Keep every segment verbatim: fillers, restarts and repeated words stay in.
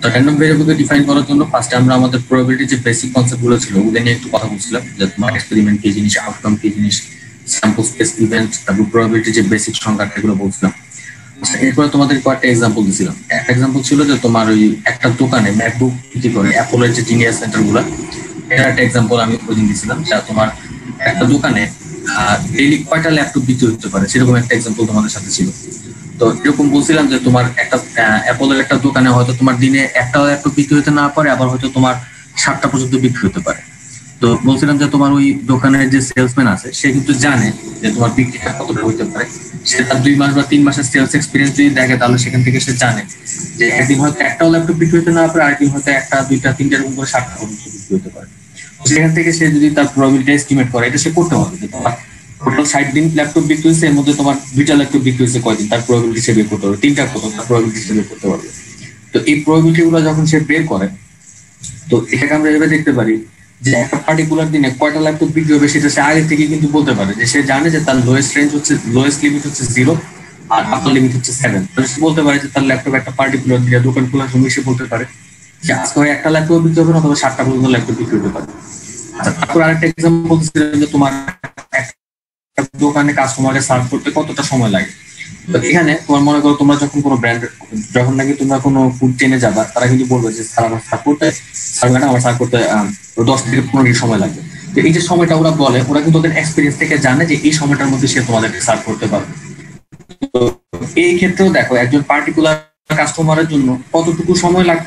Random ভেরিয়েবলকে define করার জন্য ফার্স্টে আমরা আমাদের প্রবাবিলিটি যে বেসিক কনসেপ্টগুলো ছিল ওগুলো নিয়ে একটু কথা বলছিলাম, যে তোমার এক্সপেরিমেন্ট কি জিনিস, আউটকাম কি জিনিস, স্যাম্পল স্পেস ইভেন্ট, তারপর প্রবাবিলিটি যে বেসিক সংখ্যা এগুলো বলছিলাম। এরপরে তোমাদের কয়েকটা এক্সাম্পল দিছিলাম। একটা এক্সাম্পল ছিল যে তোমার ওই একটা দোকানে ম্যাকবুক বিক্রি করে অ্যাপলের যে জিনিয়াস সেন্টার গুলা, এটা একটা এক্সাম্পল আমি ওইদিন দিছিলাম। যা তোমার একটা দোকানে ডেইলি কয়টা ল্যাপটপ বিক্রি হতে পারে সেরকম একটা এক্সাম্পল তোমাদের সাথে ছিল। তো এরকম বলছিলাম যে তোমার একটা অ্যাপলের একটা দোকানে হয়তো তোমার দিনে একটা ল্যাপটপ বিক্রি হতে না পারে, আবার হয়তো তোমার সাতটা পর্যন্ত বিক্রি হতে পারে। তো বলছিলাম যে তোমার ওই দোকানের যে সেলসম্যান আছে সে কিন্তু জানে যে তোমার বিক্রিটা কতটা হইতে পারে। সে তার দুই মাস বা তিন মাসের সেলস এক্সপিরিয়েন্স যদি দেখে তাহলে সেখান থেকে সে জানে যে একদিন হয়তো একটাও ল্যাপটপ বিক্রি হতে না পারে, আরেকদিন হয়তো একটা দুইটা তিনটা এরকম করে সাতটা পর্যন্ত বিক্রি হতে পারে। সেখান থেকে সে যদি তার প্রবাবিলিটি এস্টিমেট করে, এটা সে করতে পারবে যে তোমার টোটাল ষাট দিন ল্যাপটপ বিক্রি হয়েছে, এর মধ্যে তোমার দুইটা ল্যাপটপ বিক্রি হয়েছে কয়দিন, তার প্রবাবিলিটি সে বের করতে পারবে, তিনটা কত তার প্রবাবিলিটি সে বের করতে পারবে। তো এই প্রবাবিলিটি গুলো যখন সে বের করে, তো এটাকে আমরা এভাবে দেখতে পারি যে একটা পার্টিকুলার দিনে কয়টা ল্যাপটপ বিক্রি হবে সেটা সে আগে থেকে কিন্তু বলতে পারে। যে সে জানে যে তার লোয়েস্ট রেঞ্জ হচ্ছে, লোয়েস্ট লিমিট হচ্ছে জিরো আর আপার লিমিট হচ্ছে সেভেন। সে বলতে পারে যে তার ল্যাপটপ একটা পার্টিকুলার দিনে দোকান খোলার সময় সে বলতে পারে যে আজকে হয় একটা ল্যাপটপ বিক্রি হবে না, অথবা সাতটা পর্যন্ত ল্যাপটপ বিক্রি হতে পারে। আচ্ছা, তারপর আরেকটা এক্সাম্পল যে তোমার একটা দোকানে কাস্টমারকে সার্ভ করতে কতটা সময় লাগে। তো এখানে তোমার মনে করো তোমরা যখন কোনো ব্র্যান্ড, যখন নাকি তোমরা কোনো ফুড চেনে যাবা, তারা কিন্তু বলবে যে স্যার আমার সার্ভ করতে সার্ভ আমার সার্ভ করতে দশ থেকে পনেরো মিনিট সময় লাগবে। তো এই যে সময়টা ওরা বলে, ওরা কিন্তু ওদের এক্সপিরিয়েন্স থেকে জানে যে এই সময়টার মধ্যে সে তোমাদেরকে সার্ভ করতে পারবে। তো এই ক্ষেত্রেও দেখো একজন পার্টিকুলার কাস্টমারের জন্য কতটুকু সময় লাগতে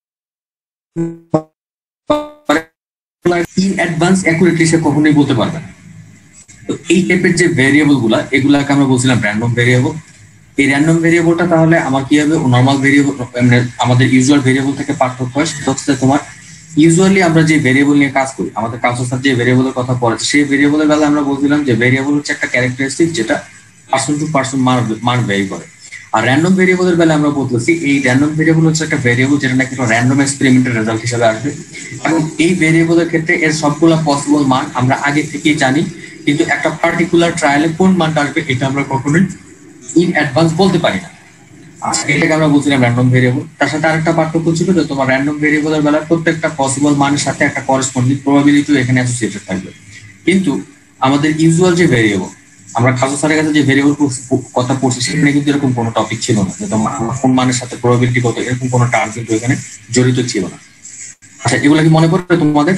ইন অ্যাডভান্স অ্যাকুরেটলি সে কখনোই বলতে পারবে না। তো এই টাইপের যে ভেরিয়েবল গুলা, এগুলাকে আমরা বলছিলাম র্যান্ডম ভেরিয়েবল। এই র্যান্ডম ভেরিয়েবলটা তাহলে আমার কি হবে, নর্মাল ভেরিয়েবল মানে আমাদের ইউজুয়াল ভেরিয়েবল থেকে পার্থক্য হয় সেটা হচ্ছে তোমার ইউজুয়ালি আমরা যে ভেরিয়েবল নিয়ে কাজ করি, আমাদের কাউন্সিল স্যার যে ভেরিয়েবলের কথা পড়েছে, সেই ভেরিয়েবলের বেলা আমরা বলছিলাম যে ভেরিয়েবল হচ্ছে একটা ক্যারেক্টারিস্টিক যেটা পার্সন টু পার্সন মান মান ভ্যারি করে। আর র্যান্ডম ভেরিয়েবলের বেলা আমরা বলতেছি এই র্যান্ডম ভেরিয়েবল হচ্ছে একটা ভেরিয়েবল যেটা নাকি একটা র্যান্ডম এক্সপেরিমেন্টের রেজাল্ট হিসেবে আসবে, এবং এই ভেরিয়েবলের ক্ষেত্রে এর সবগুলো পসিবল মান আমরা আগে থেকেই জানি, কিন্তু একটা পার্টিকুলার ট্রায়ালে কোন মানটা আসবে এটা আমরা কখনোই ইন অ্যাডভান্স বলতে পারি না। এটাকে আমরা বলছিলাম র্যান্ডম ভেরিয়েবল। তার সাথে আরেকটা পার্থক্য ছিল যে তোমার র্যান্ডম ভেরিয়েবলের বেলা প্রত্যেকটা পসিবল মানের সাথে একটা করেসপন্ডিং প্রবাবিলিটিও এখানে অ্যাসোসিয়েটেড থাকবে। কিন্তু আমাদের ইউজুয়াল যে ভেরিয়েবল, আমরা খাজু স্যারের কাছে যে ভেরিয়েবল কথা পড়ছি সেখানে কিন্তু এরকম কোনো টপিক ছিল না যে তোমার কোন মানের সাথে প্রবাবিলিটি কত, এরকম কোনো টার্ম কিন্তু এখানে জড়িত ছিল না। আচ্ছা, এগুলো কি মনে পড়বে তোমাদের?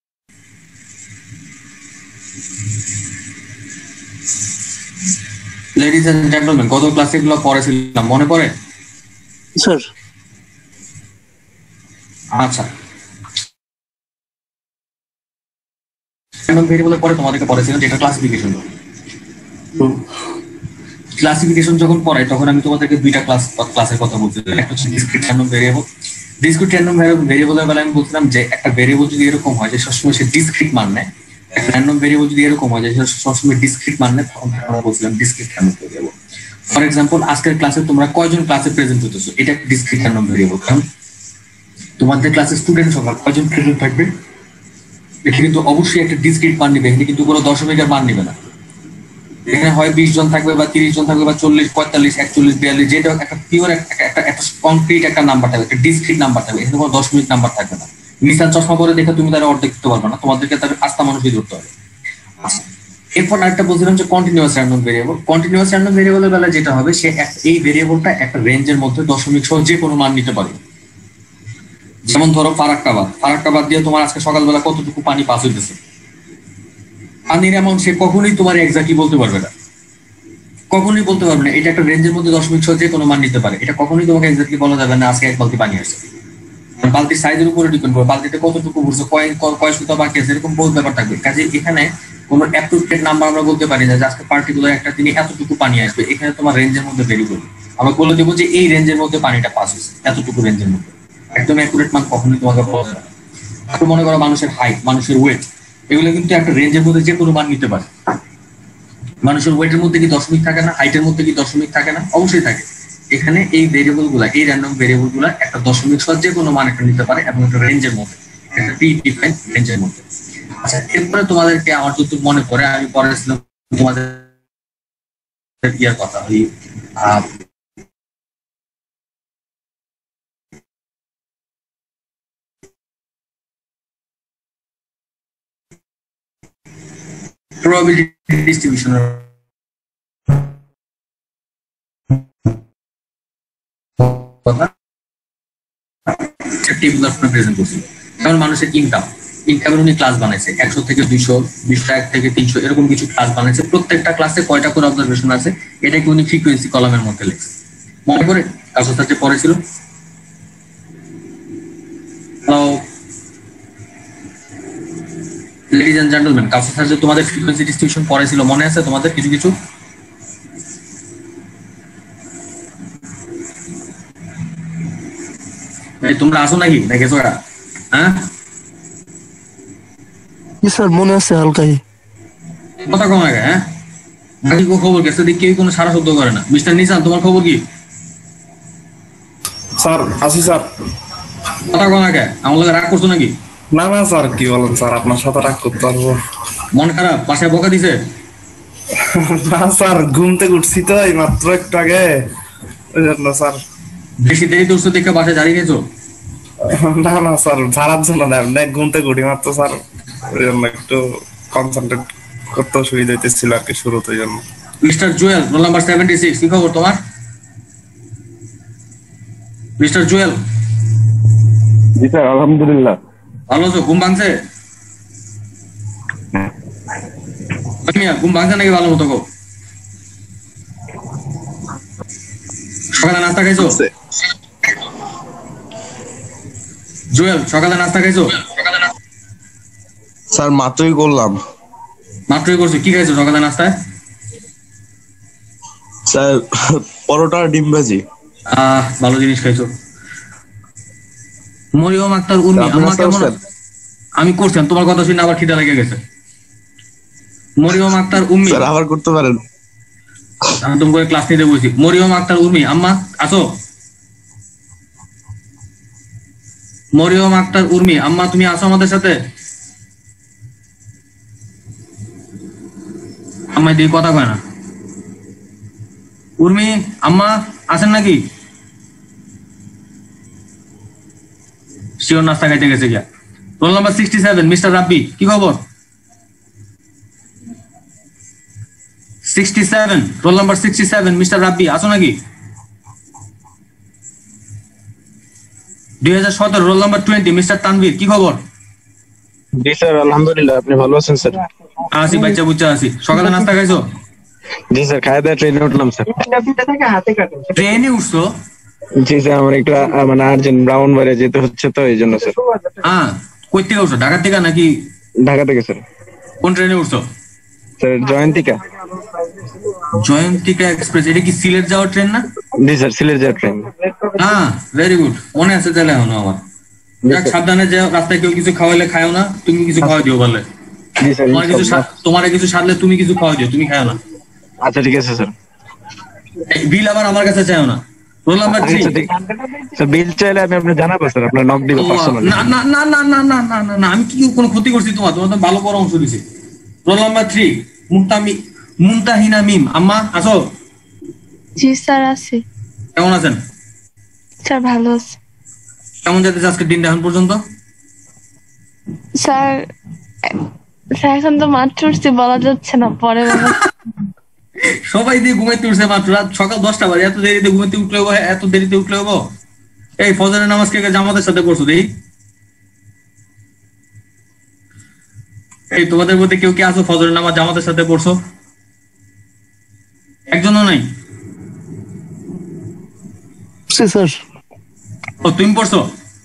লেডিজ এন্ড জেন্টলম্যান, গত ক্লাসে এগুলো পড়েছিলাম, মনে পড়ে? স্যার আচ্ছা, র্যান্ডম ভেরিয়েবলের পরে তোমাদেরকে পড়েছিলাম যেটা ক্লাসিফিকেশন। তো ক্লাসিফিকেশন যখন পড়াই তখন আমি তোমাদেরকে দুইটা ক্লাস ক্লাসের কথা বলছিলাম, একটা হচ্ছে discrete random variable. Discrete random ভেরিয়েবলের বেলায় আমি বলছিলাম যে একটা ভেরিয়েবল যদি এরকম হয় যে সবসময় সে ডিসক্রিট মান নেয়, একটা র্যান্ডম ভেরিয়েবল যদি এরকম হয় যে সবসময় ডিসক্রিট মান নেয়, তখন আমরা বলছিলাম discrete random variable. For example আজকের ক্লাসে তোমরা কয়জন ক্লাসে প্রেজেন্ট হতেছো, এটা একটা ডিসক্রিট র্যান্ডম ভেরিয়েবল। কারণ তোমাদের ক্লাসে স্টুডেন্ট সংখ্যা কয়জন প্রেজেন্ট থাকবে, এটা কিন্তু অবশ্যই একটা ডিসক্রিট মান নিবে, এখানে কিন্তু কোনো দশমিকের মান নিবে না। এখানে হয় বিশ জন থাকবে বা তিরিশ জন থাকবে বা চল্লিশ পঁয়তাল্লিশ একচল্লিশ বিয়াল্লিশ, যেটা একটা পিওর একটা একটা কনক্রিট একটা নাম্বার থাকবে, একটা ডিসক্রিট নাম্বার থাকবে, এখানে কোনো দশমিক নাম্বার থাকবে না। নিশান চশমা পরে দেখে তুমি তারা অর্ধেক দিতে পারবে না, তোমাদেরকে তার আস্থা মানুষই ধরতে হবে। এরপর আরেকটা বলছিলাম যে continuous random variable. Continuous random ভেরিয়েবলের বেলা যেটা হবে, সে এই ভেরিয়েবলটা একটা রেঞ্জের মধ্যে দশমিক সহ যে কোনো মান নিতে পারবে। যেমন ধরো ফারাক্কাবাদ, ফারাক্কাবাদ দিয়ে তোমার আজকে সকালবেলা কতটুকু পানি পাস হইতেছে, পানির অ্যামাউন্ট সে কখনোই তোমার এক্স্যাক্টলি বলতে পারবে না, কখনোই বলতে পারবে না। এটা একটা রেঞ্জের মধ্যে দশমিক সহ যে কোনো মান নিতে পারে, এটা কখনোই তোমাকে এক্স্যাক্টলি বলা যাবে না আজকে এক বালতি পানি আসছে। বালতির সাইজের উপরে ডিপেন্ড করে, বালতিতে কতটুকু ভরছে, কয় কয় সুতা বাকি আছে, এরকম বহুত ব্যাপার থাকবে। কাজে এখানে কোনো অ্যাপ্রোপ্রিয়েট নাম্বার আমরা বলতে পারি না যে আজকে পার্টিকুলার একটা দিনে এতটুকু পানি আসবে। এখানে তোমার রেঞ্জের মধ্যে ভেরি করবে, আমরা বলে দেবো যে এই রেঞ্জের মধ্যে পানিটা পাস হয়েছে, এতটুকু রেঞ্জের মধ্যে। একদম অ্যাকুরেট মান কখনোই তোমাকে বলা যাবে না। তারপর মনে করো মানুষের হাইট, মানুষের ওয়েট, এগুলো কিন্তু একটা রেঞ্জের মধ্যে যে কোনো মান নিতে পারে। মানুষের ওয়েটের মধ্যে কি দশমিক থাকে না, হাইটের মধ্যে কি দশমিক থাকে না? অবশ্যই থাকে। এখানে এই ভেরিয়েবল গুলা, এই র্যান্ডম ভেরিয়েবল গুলা একটা দশমিক সহ যে কোনো মান একটা নিতে পারে এবং একটা রেঞ্জের মধ্যে, একটা প্রি ডিফাইন্ড রেঞ্জের মধ্যে। আচ্ছা, এরপরে তোমাদেরকে আমার যদি মনে পড়ে, আমি পড়েছিলাম তোমাদের ইয়ার কথা, ওই আহ প্রবাবিলিটি ডিস্ট্রিবিউশনের কথা টেবিল অফ প্রেজেন্ট করছিল। কারণ মানুষের ইনকাম ইনকামের উনি ক্লাস বানাইছে একশো থেকে দুইশো, বিশটা এক থেকে তিনশো এরকম কিছু ক্লাস বানাইছে। প্রত্যেকটা ক্লাসে কয়টা করে অবজারভেশন আছে এটাকে উনি ফ্রিকোয়েন্সি কলামের মধ্যে লিখছে। মনে করে কাসর স্যার যে পড়েছিল, লেডিজ এন্ড জেন্টলম্যান, কাসর স্যার যে তোমাদের ফ্রিকোয়েন্সি ডিস্ট্রিবিউশন পড়েছিল মনে আছে তোমাদের কিছু কিছু? এই তোমরা আসো নাকি না গেছো? হ্যাঁ স্যার মনে আছে হালকাই। কথা কম আগে। হ্যাঁ বাকি খবর গেছে দেখি কেউ কোনো সারা শব্দ করে না। মিস্টার নিসান তোমার খবর কি? স্যার আসি স্যার। কথা কম আগে। আমার লোক রাগ করছো নাকি? না না স্যার, কি বলেন স্যার, আপনার সাথে রাগ করতে পারবো? মন খারাপ? বাসায় বকা দিছে? না স্যার, ঘুম থেকে উঠছি তো এই মাত্র একটু আগে, ওই জন্য স্যার। বেশি দেরি তো দেখে বাসায় জারি গেছো? না না স্যার, ঝাড়ার জন্য না, এমনি ঘুম থেকে উঠি মাত্র স্যার, ওই জন্য একটু কনসেন্ট্রেট করতে অসুবিধা হইতেছিল আর কি শুরুতে, ওই জন্য। Mister Jewel, roll number seventy six, কি খবর তোমার? মিস্টার জুয়েল। জি স্যার, আলহামদুলিল্লাহ। ভালো আছো? ঘুম ভাঙছে? ঘুম ভাঙছে নাকি ভালো মতো? সকালে নাস্তা খাইছো? জুয়েল সকালে নাস্তা খাইছো? স্যার মাত্রই করলাম। মাত্রই করছো? কি খাইছো সকালে নাস্তায়? স্যার পরোটা আর ডিম ভাজি। আহ ভালো জিনিস খাইছো। মরিয়ম আক্তার উর্মি, আম্মা কেমন? আমি করছিলাম, তোমার কথা শুনে আবার খিদা লেগে গেছে। মরিয়ম আক্তার উর্মি, স্যার আবার করতে পারেন? আমি তোমাকে ক্লাস নিতে বলছি। মরিয়ম আক্তার উর্মি, আম্মা আসো। মরিয়ম আক্তার উর্মি, আম্মা তুমি আসো আমাদের সাথে। আম্মাই দিয়ে কথা কয় না। উর্মি আম্মা আসেন নাকি? শিওর নাস্তা খাইতে গেছে গিয়া। Roll number sixty seven, mister Rabbi, কি খবর? Sixty seven, roll number sixty seven, mister Rabbi আসো নাকি? দুই হাজার সতেরো, roll number twenty, mister Tanvir, কি খবর? জি স্যার, আলহামদুলিল্লাহ। আপনি ভালো আছেন স্যার? আসি বাচ্চা বুচ্চা আসি। সকালে নাস্তা খাইছো? জি স্যার, খাই দাওয়া ট্রেনে উঠলাম স্যার। ট্রেনে উঠছো? জি স্যার, আমার একটু আহ, মানে আর্জেন্ট ব্রাউনবাড়িয়া যেতে হচ্ছে তো এই জন্য স্যার। হ্যাঁ, কই থেকে উঠছো? ঢাকা থেকে নাকি? ঢাকা থেকে স্যার। কোন ট্রেনে উঠছো? স্যার জয়ন্তিকা। জয়ন্তিকা এক্সপ্রেস, এটা কি সিলেট যাওয়ার ট্রেন না? জি স্যার, সিলেট যাওয়ার ট্রেন। হ্যাঁ ভেরি গুড, মনে আছে তাহলে এখনো আমার। যাক সাবধানে যাও, রাস্তায় কেউ কিছু খাওয়াইলে খাও না, তুমি কিছু খাওয়াই দিও বললে। জি স্যার। তোমার কিছু তোমার কিছু সারলে তুমি কিছু খাওয়াই দিও, তুমি খাও না। আচ্ছা ঠিক আছে স্যার। বিল আবার আমার কাছে চাও না। Roll number three. Sir bill চাইলে আমি আপনাকে জানাবো স্যার, আপনার নক দিব পার্সোনালি। না না না না না না না না না, আমি কি কোনো ক্ষতি করছি তোমার? তোমার তো ভালো পরামর্শ দিছি। Roll number three, Muntami Muntahina Mim, আম্মা আসো। জি স্যার আছি। কেমন আছেন? স্যার ভালো আছি। কেমন যাচ্ছে আজকের দিনটা এখন পর্যন্ত? স্যার স্যার এখন তো মাত্র উঠছি, বলা যাচ্ছে না, পরে বলা। সবাই দিয়ে ঘুমাইতে উঠছে মাত্র, রাত সকাল দশটা বাজে, এত দেরিতে ঘুমাইতে উঠলে হবো? এত দেরিতে উঠলে হবো? এই ফজরের নামাজ কে জামাতের সাথে পড়ছো দেখি? এই তোমাদের মধ্যে কেউ কি আছো ফজরের নামাজ জামাতের সাথে পড়ছো? একজনও নাই? স্যার ও তুমি পড়ছো?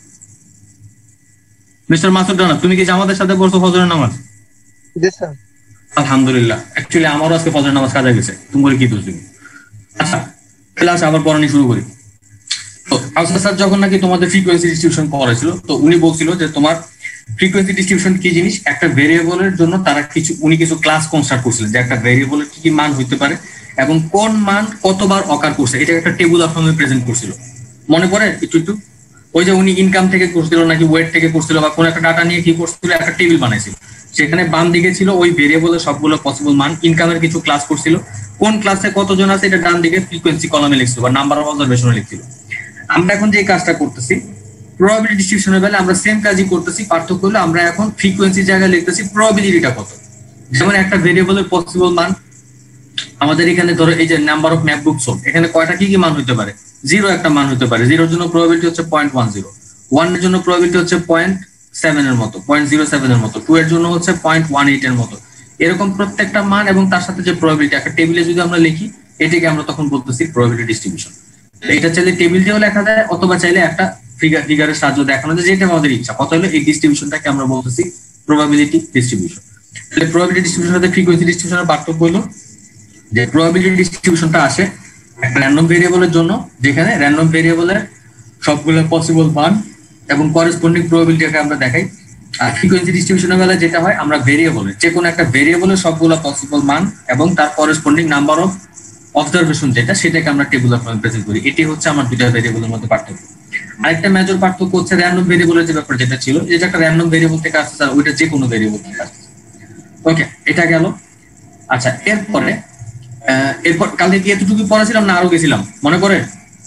মিস্টার মাসুদ রানা, তুমি কি জামাতের সাথে পড়ছো ফজরের নামাজ? জি স্যার। আলহামদুলিল্লাহ। অ্যাকচুয়ালি আমারও আজকে ফজরের নামাজ কাজা গেছে। তুমি কি দোষ দিবি? আচ্ছা ক্লাস আবার পড়ানি শুরু করি। তো আউসার স্যার যখন নাকি তোমাদের ফ্রিকোয়েন্সি ডিস্ট্রিবিউশন পড়াইছিল, তো উনি বলছিল যে তোমার ফ্রিকোয়েন্সি ডিস্ট্রিবিউশন কি জিনিস, একটা ভেরিয়েবলের জন্য তারা কিছু উনি কিছু ক্লাস কনস্ট্রাক্ট করছিলেন যে একটা ভেরিয়েবলের কি কি মান হইতে পারে এবং কোন মান কতবার অকার করছে, এটা একটা টেবিল অফ ফর্মে প্রেজেন্ট করছিল। মনে পড়ে একটু একটু? ওই যে উনি ইনকাম থেকে করছিল নাকি ওয়েট থেকে করছিল বা কোন একটা ডাটা নিয়ে কি করছিল, একটা টেবিল বানাইছিল। সেখানে বাম দিকে ছিল ওই ভেরিয়েবলের সবগুলো পসিবল মান, ইনকামের কিছু ক্লাস করছিল, কোন ক্লাসে কতজন আছে এটা ডান দিকে ফ্রিকোয়েন্সি কলামে লিখছিল বা নাম্বার অফ অবজারভেশনে লিখছিল। আমরা এখন যে কাজটা করতেছি প্রবাবিলিটি ডিস্ট্রিবিউশনের বেলায় আমরা সেম কাজই করতেছি, পার্থক্য হলো আমরা এখন ফ্রিকোয়েন্সি জায়গায় লিখতেছি প্রবাবিলিটিটা কত। যেমন একটা ভেরিয়েবলের পসিবল মান আমাদের এখানে ধরো এই যে নাম্বার অফ ম্যাকবুক সোল্ড, এখানে কয়টা কি কি মান হতে পারে? জিরো একটা মান হতে পারে। জিরোর জন্য প্রবাবিলিটি হচ্ছে পয়েন্ট ওয়ান জিরো, ওয়ান এর জন্য প্রবাবিলিটি হচ্ছে পয়েন্ট সেভেন এর মতো, পয়েন্ট জিরো সেভেন এর মতো, টু এর জন্য হচ্ছে পয়েন্ট ওয়ান এইট এর মতো। এরকম প্রত্যেকটা মান এবং তার সাথে যে প্রবাবিলিটি একটা টেবিলে যদি আমরা লিখি, এটাকে আমরা তখন বলতেছি প্রবাবিলিটি ডিস্ট্রিবিউশন। এটা চাইলে টেবিল দিয়েও লেখা যায়, অথবা চাইলে একটা ফিগার ফিগারের সাহায্যে দেখানো যায়, যেটা আমাদের ইচ্ছা। কত হলো এই ডিস্ট্রিবিউশনটাকে আমরা বলতেছি প্রবাবিলিটি ডিস্ট্রিবিউশন। তাহলে প্রবাবিলিটি ডিস্ট্রিবিউশনের সাথে ফ্রিকোয়েন্সি ডিস্ট্রিবিউশনের পার্থক্য হলো যে প্রবাবিলিটি ডিস্ট্রিবিউশনটা আসে একটা র্যান্ডম ভেরিয়েবলের জন্য, যেখানে র্যান্ডম ভেরিয়েবলের সবগুলো পসিবল মান এবং করেসপন্ডিং প্রবাবিলিটিকে আমরা দেখাই। আর ফ্রিকোয়েন্সি ডিস্ট্রিবিউশনের বেলায় যেটা হয়, আমরা ভেরিয়েবলের যে কোনো একটা ভেরিয়েবলের সবগুলো পসিবল মান এবং তার করেসপন্ডিং নাম্বার অফ অবজারভেশন যেটা, সেটাকে আমরা টেবুলার ফর্মে প্রেজেন্ট করি। এটি হচ্ছে আমার দুইটা ভেরিয়েবলের মধ্যে পার্থক্য। আরেকটা মেজর পার্থক্য হচ্ছে র্যান্ডম ভেরিয়েবলের যে ব্যাপার যেটা ছিল, যেটা একটা র্যান্ডম ভেরিয়েবল থেকে আসছে, আর ওইটা যে কোনো ভেরিয়েবল থেকে আসছে। ওকে, এটা গেল। আচ্ছা, এরপরে আহ, এরপর কালকে কি এতটুকু পড়াছিলাম না আরো গেছিলাম মনে করে?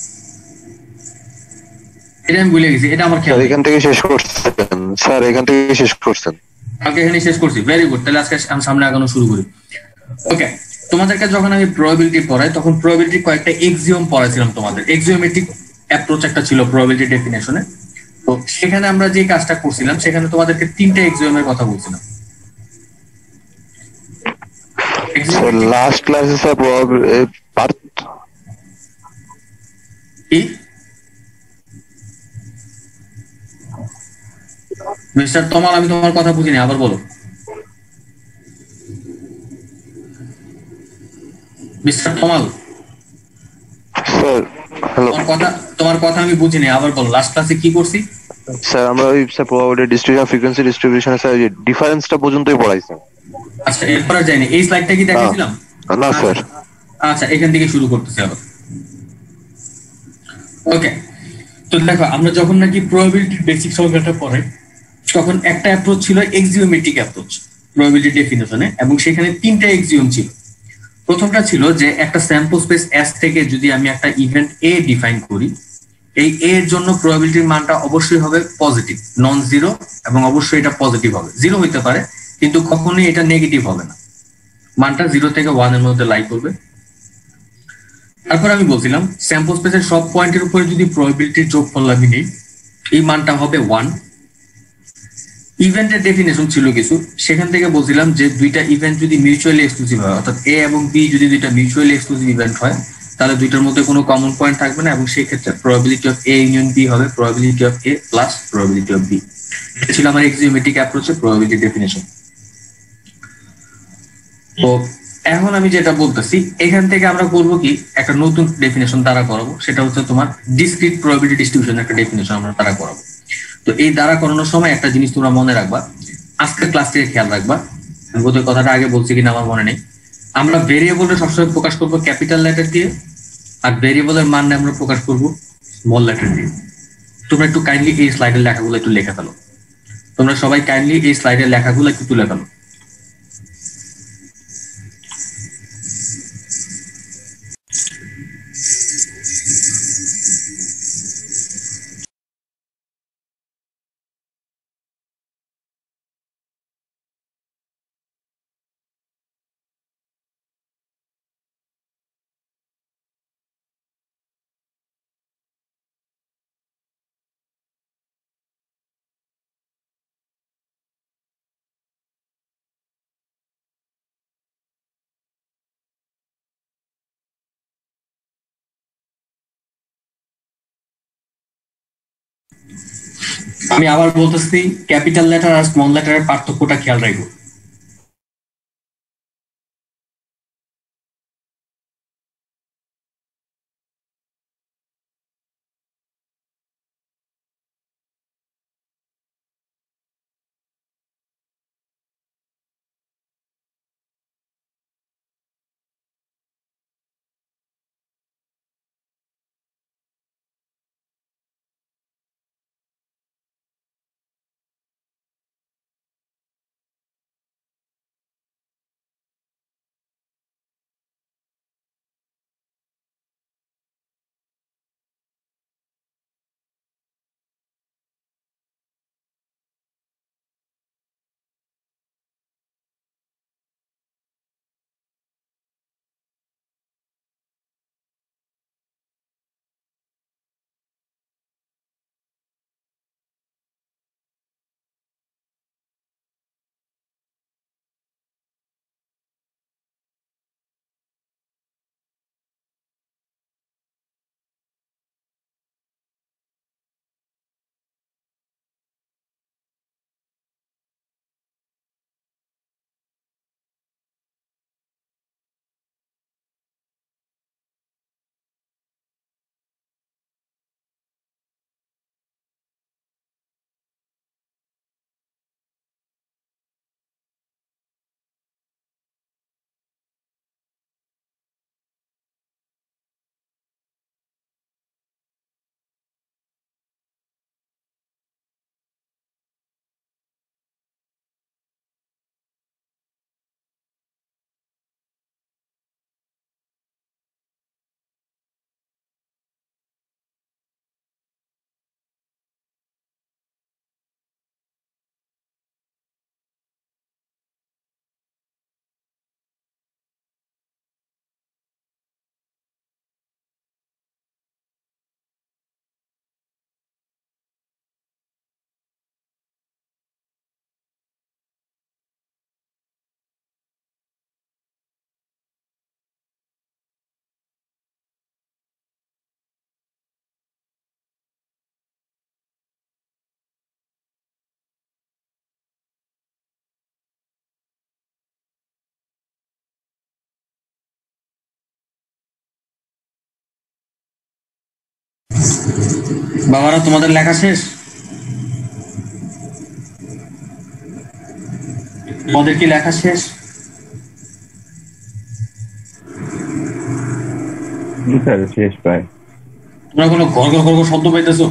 এটা আমি ভুলে গেছি, এটা আমার খেয়াল স্যার নেই। এখান থেকে শেষ করছেন, স্যার এখান থেকে শেষ করছেন। কালকে এখানে শেষ করছি, ভেরি গুড। তাহলে আজকে আমি সামনে আগানো শুরু করি। ওকে, তোমাদেরকে যখন আমি প্রবাবিলিটি পড়াই, তখন প্রবাবিলিটি কয়েকটা এক্সিওম পড়াইছিলাম তোমাদের। এক্সিওমেট্রিক অ্যাপ্রোচ একটা ছিল প্রবাবিলিটি ডেফিনেশনে। তো সেখানে আমরা যে কাজটা করছিলাম, সেখানে তোমাদেরকে তিনটা এক্সিওমের কথা বলছিলাম। স্যার লাস্ট ক্লাসে স্যার পার্ট কি মিস্টার তমাল, আমি তোমার কথা বুঝিনি, আবার বলো। মিস্টার তমাল, স্যার হ্যালো তোমার কথা তোমার কথা আমি বুঝিনি, আবার বলো। লাস্ট ক্লাসে কি করছি? স্যার আমরা ওই sir probability distribution frequency distribution sir ওই ডিফারেন্সটা পর্যন্তই পড়াইছেন। আচ্ছা, এরপর আর যাইনি। এই স্লাইডটা কি দেখাইছিলাম? না স্যার। আচ্ছা, এখান থেকে শুরু করতেছি আবার। ওকে, তো দেখো, আমরা যখন নাকি প্রবাবিলিটি বেসিক সংজ্ঞাটা পড়াই, তখন একটা অ্যাপ্রোচ ছিল এক্সিওমেট্রিক অ্যাপ্রোচ প্রবাবিলিটি ডেফিনেশনে, এবং সেখানে তিনটা এক্সিওম ছিল। প্রথমটা ছিল যে একটা স্যাম্পল স্পেস এস থেকে যদি আমি একটা ইভেন্ট এ ডিফাইন করি, এই এ এর জন্য প্রবাবিলিটির মানটা অবশ্যই হবে পজিটিভ, নন জিরো, এবং অবশ্যই এটা পজিটিভ হবে। জিরো হইতে পারে, কিন্তু কখনোই এটা নেগেটিভ হবে না। মানটা জিরো থেকে ওয়ান এর মধ্যে লাই করবে। তারপর আমি বলছিলাম স্যাম্পল স্পেসের সব পয়েন্টের উপরে যদি প্রবাবিলিটির যোগফল আমি নেই, এই মানটা হবে ওয়ান। ইভেন্টের ডেফিনেশন ছিল কিছু, সেখান থেকে বলছিলাম যে দুইটা ইভেন্ট যদি মিউচুয়ালি এক্সক্লুসিভ হয়, অর্থাৎ এ এবং বি যদি দুইটা মিউচুয়ালি এক্সক্লুসিভ ইভেন্ট হয়, তাহলে দুইটার মধ্যে কোনো কমন পয়েন্ট থাকবে না, এবং সেই ক্ষেত্রে probability of A union B হবে probability of A plus probability of B. এটা ছিল আমার এক্সিওমেট্রিক অ্যাপ্রোচে প্রবাবিলিটি ডেফিনেশন। তো এখন আমি যেটা বলতেছি, এখান থেকে আমরা করবো কি, একটা নতুন ডেফিনেশন দ্বারা করাবো, সেটা হচ্ছে তোমার ডিসক্রিট প্রবাবিলিটি ডিস্ট্রিবিউশন একটা ডেফিনেশন আমরা দ্বারা করাবো। তো এই দ্বারা করানোর সময় একটা জিনিস তোমরা মনে রাখবা, আজকের ক্লাস থেকে খেয়াল রাখবা, আমি বোধহয় কথাটা আগে বলছি কিনা আমার মনে নেই। আমরা ভেরিয়েবলটা সবসময় প্রকাশ করবো ক্যাপিটাল লেটার দিয়ে, আর ভেরিয়েবলের মান আমরা প্রকাশ করবো স্মল লেটার দিয়ে। তোমরা একটু কাইন্ডলি এই স্লাইডের লেখাগুলো একটু লেখা ফেলো। তোমরা সবাই কাইন্ডলি এই স্লাইডের লেখাগুলো একটু তুলে ফেলো। আমি আবার বলতেছি, ক্যাপিটাল লেটার আর স্মল লেটারের পার্থক্যটা খেয়াল রাখবো। বাবারা তোমাদের লেখা শেষ? তোমাদের কি লেখা শেষ? স্যার শেষ প্রায়। তোমরা কোনো ঘর ঘর ঘর ঘর শব্দ পাইতেছো?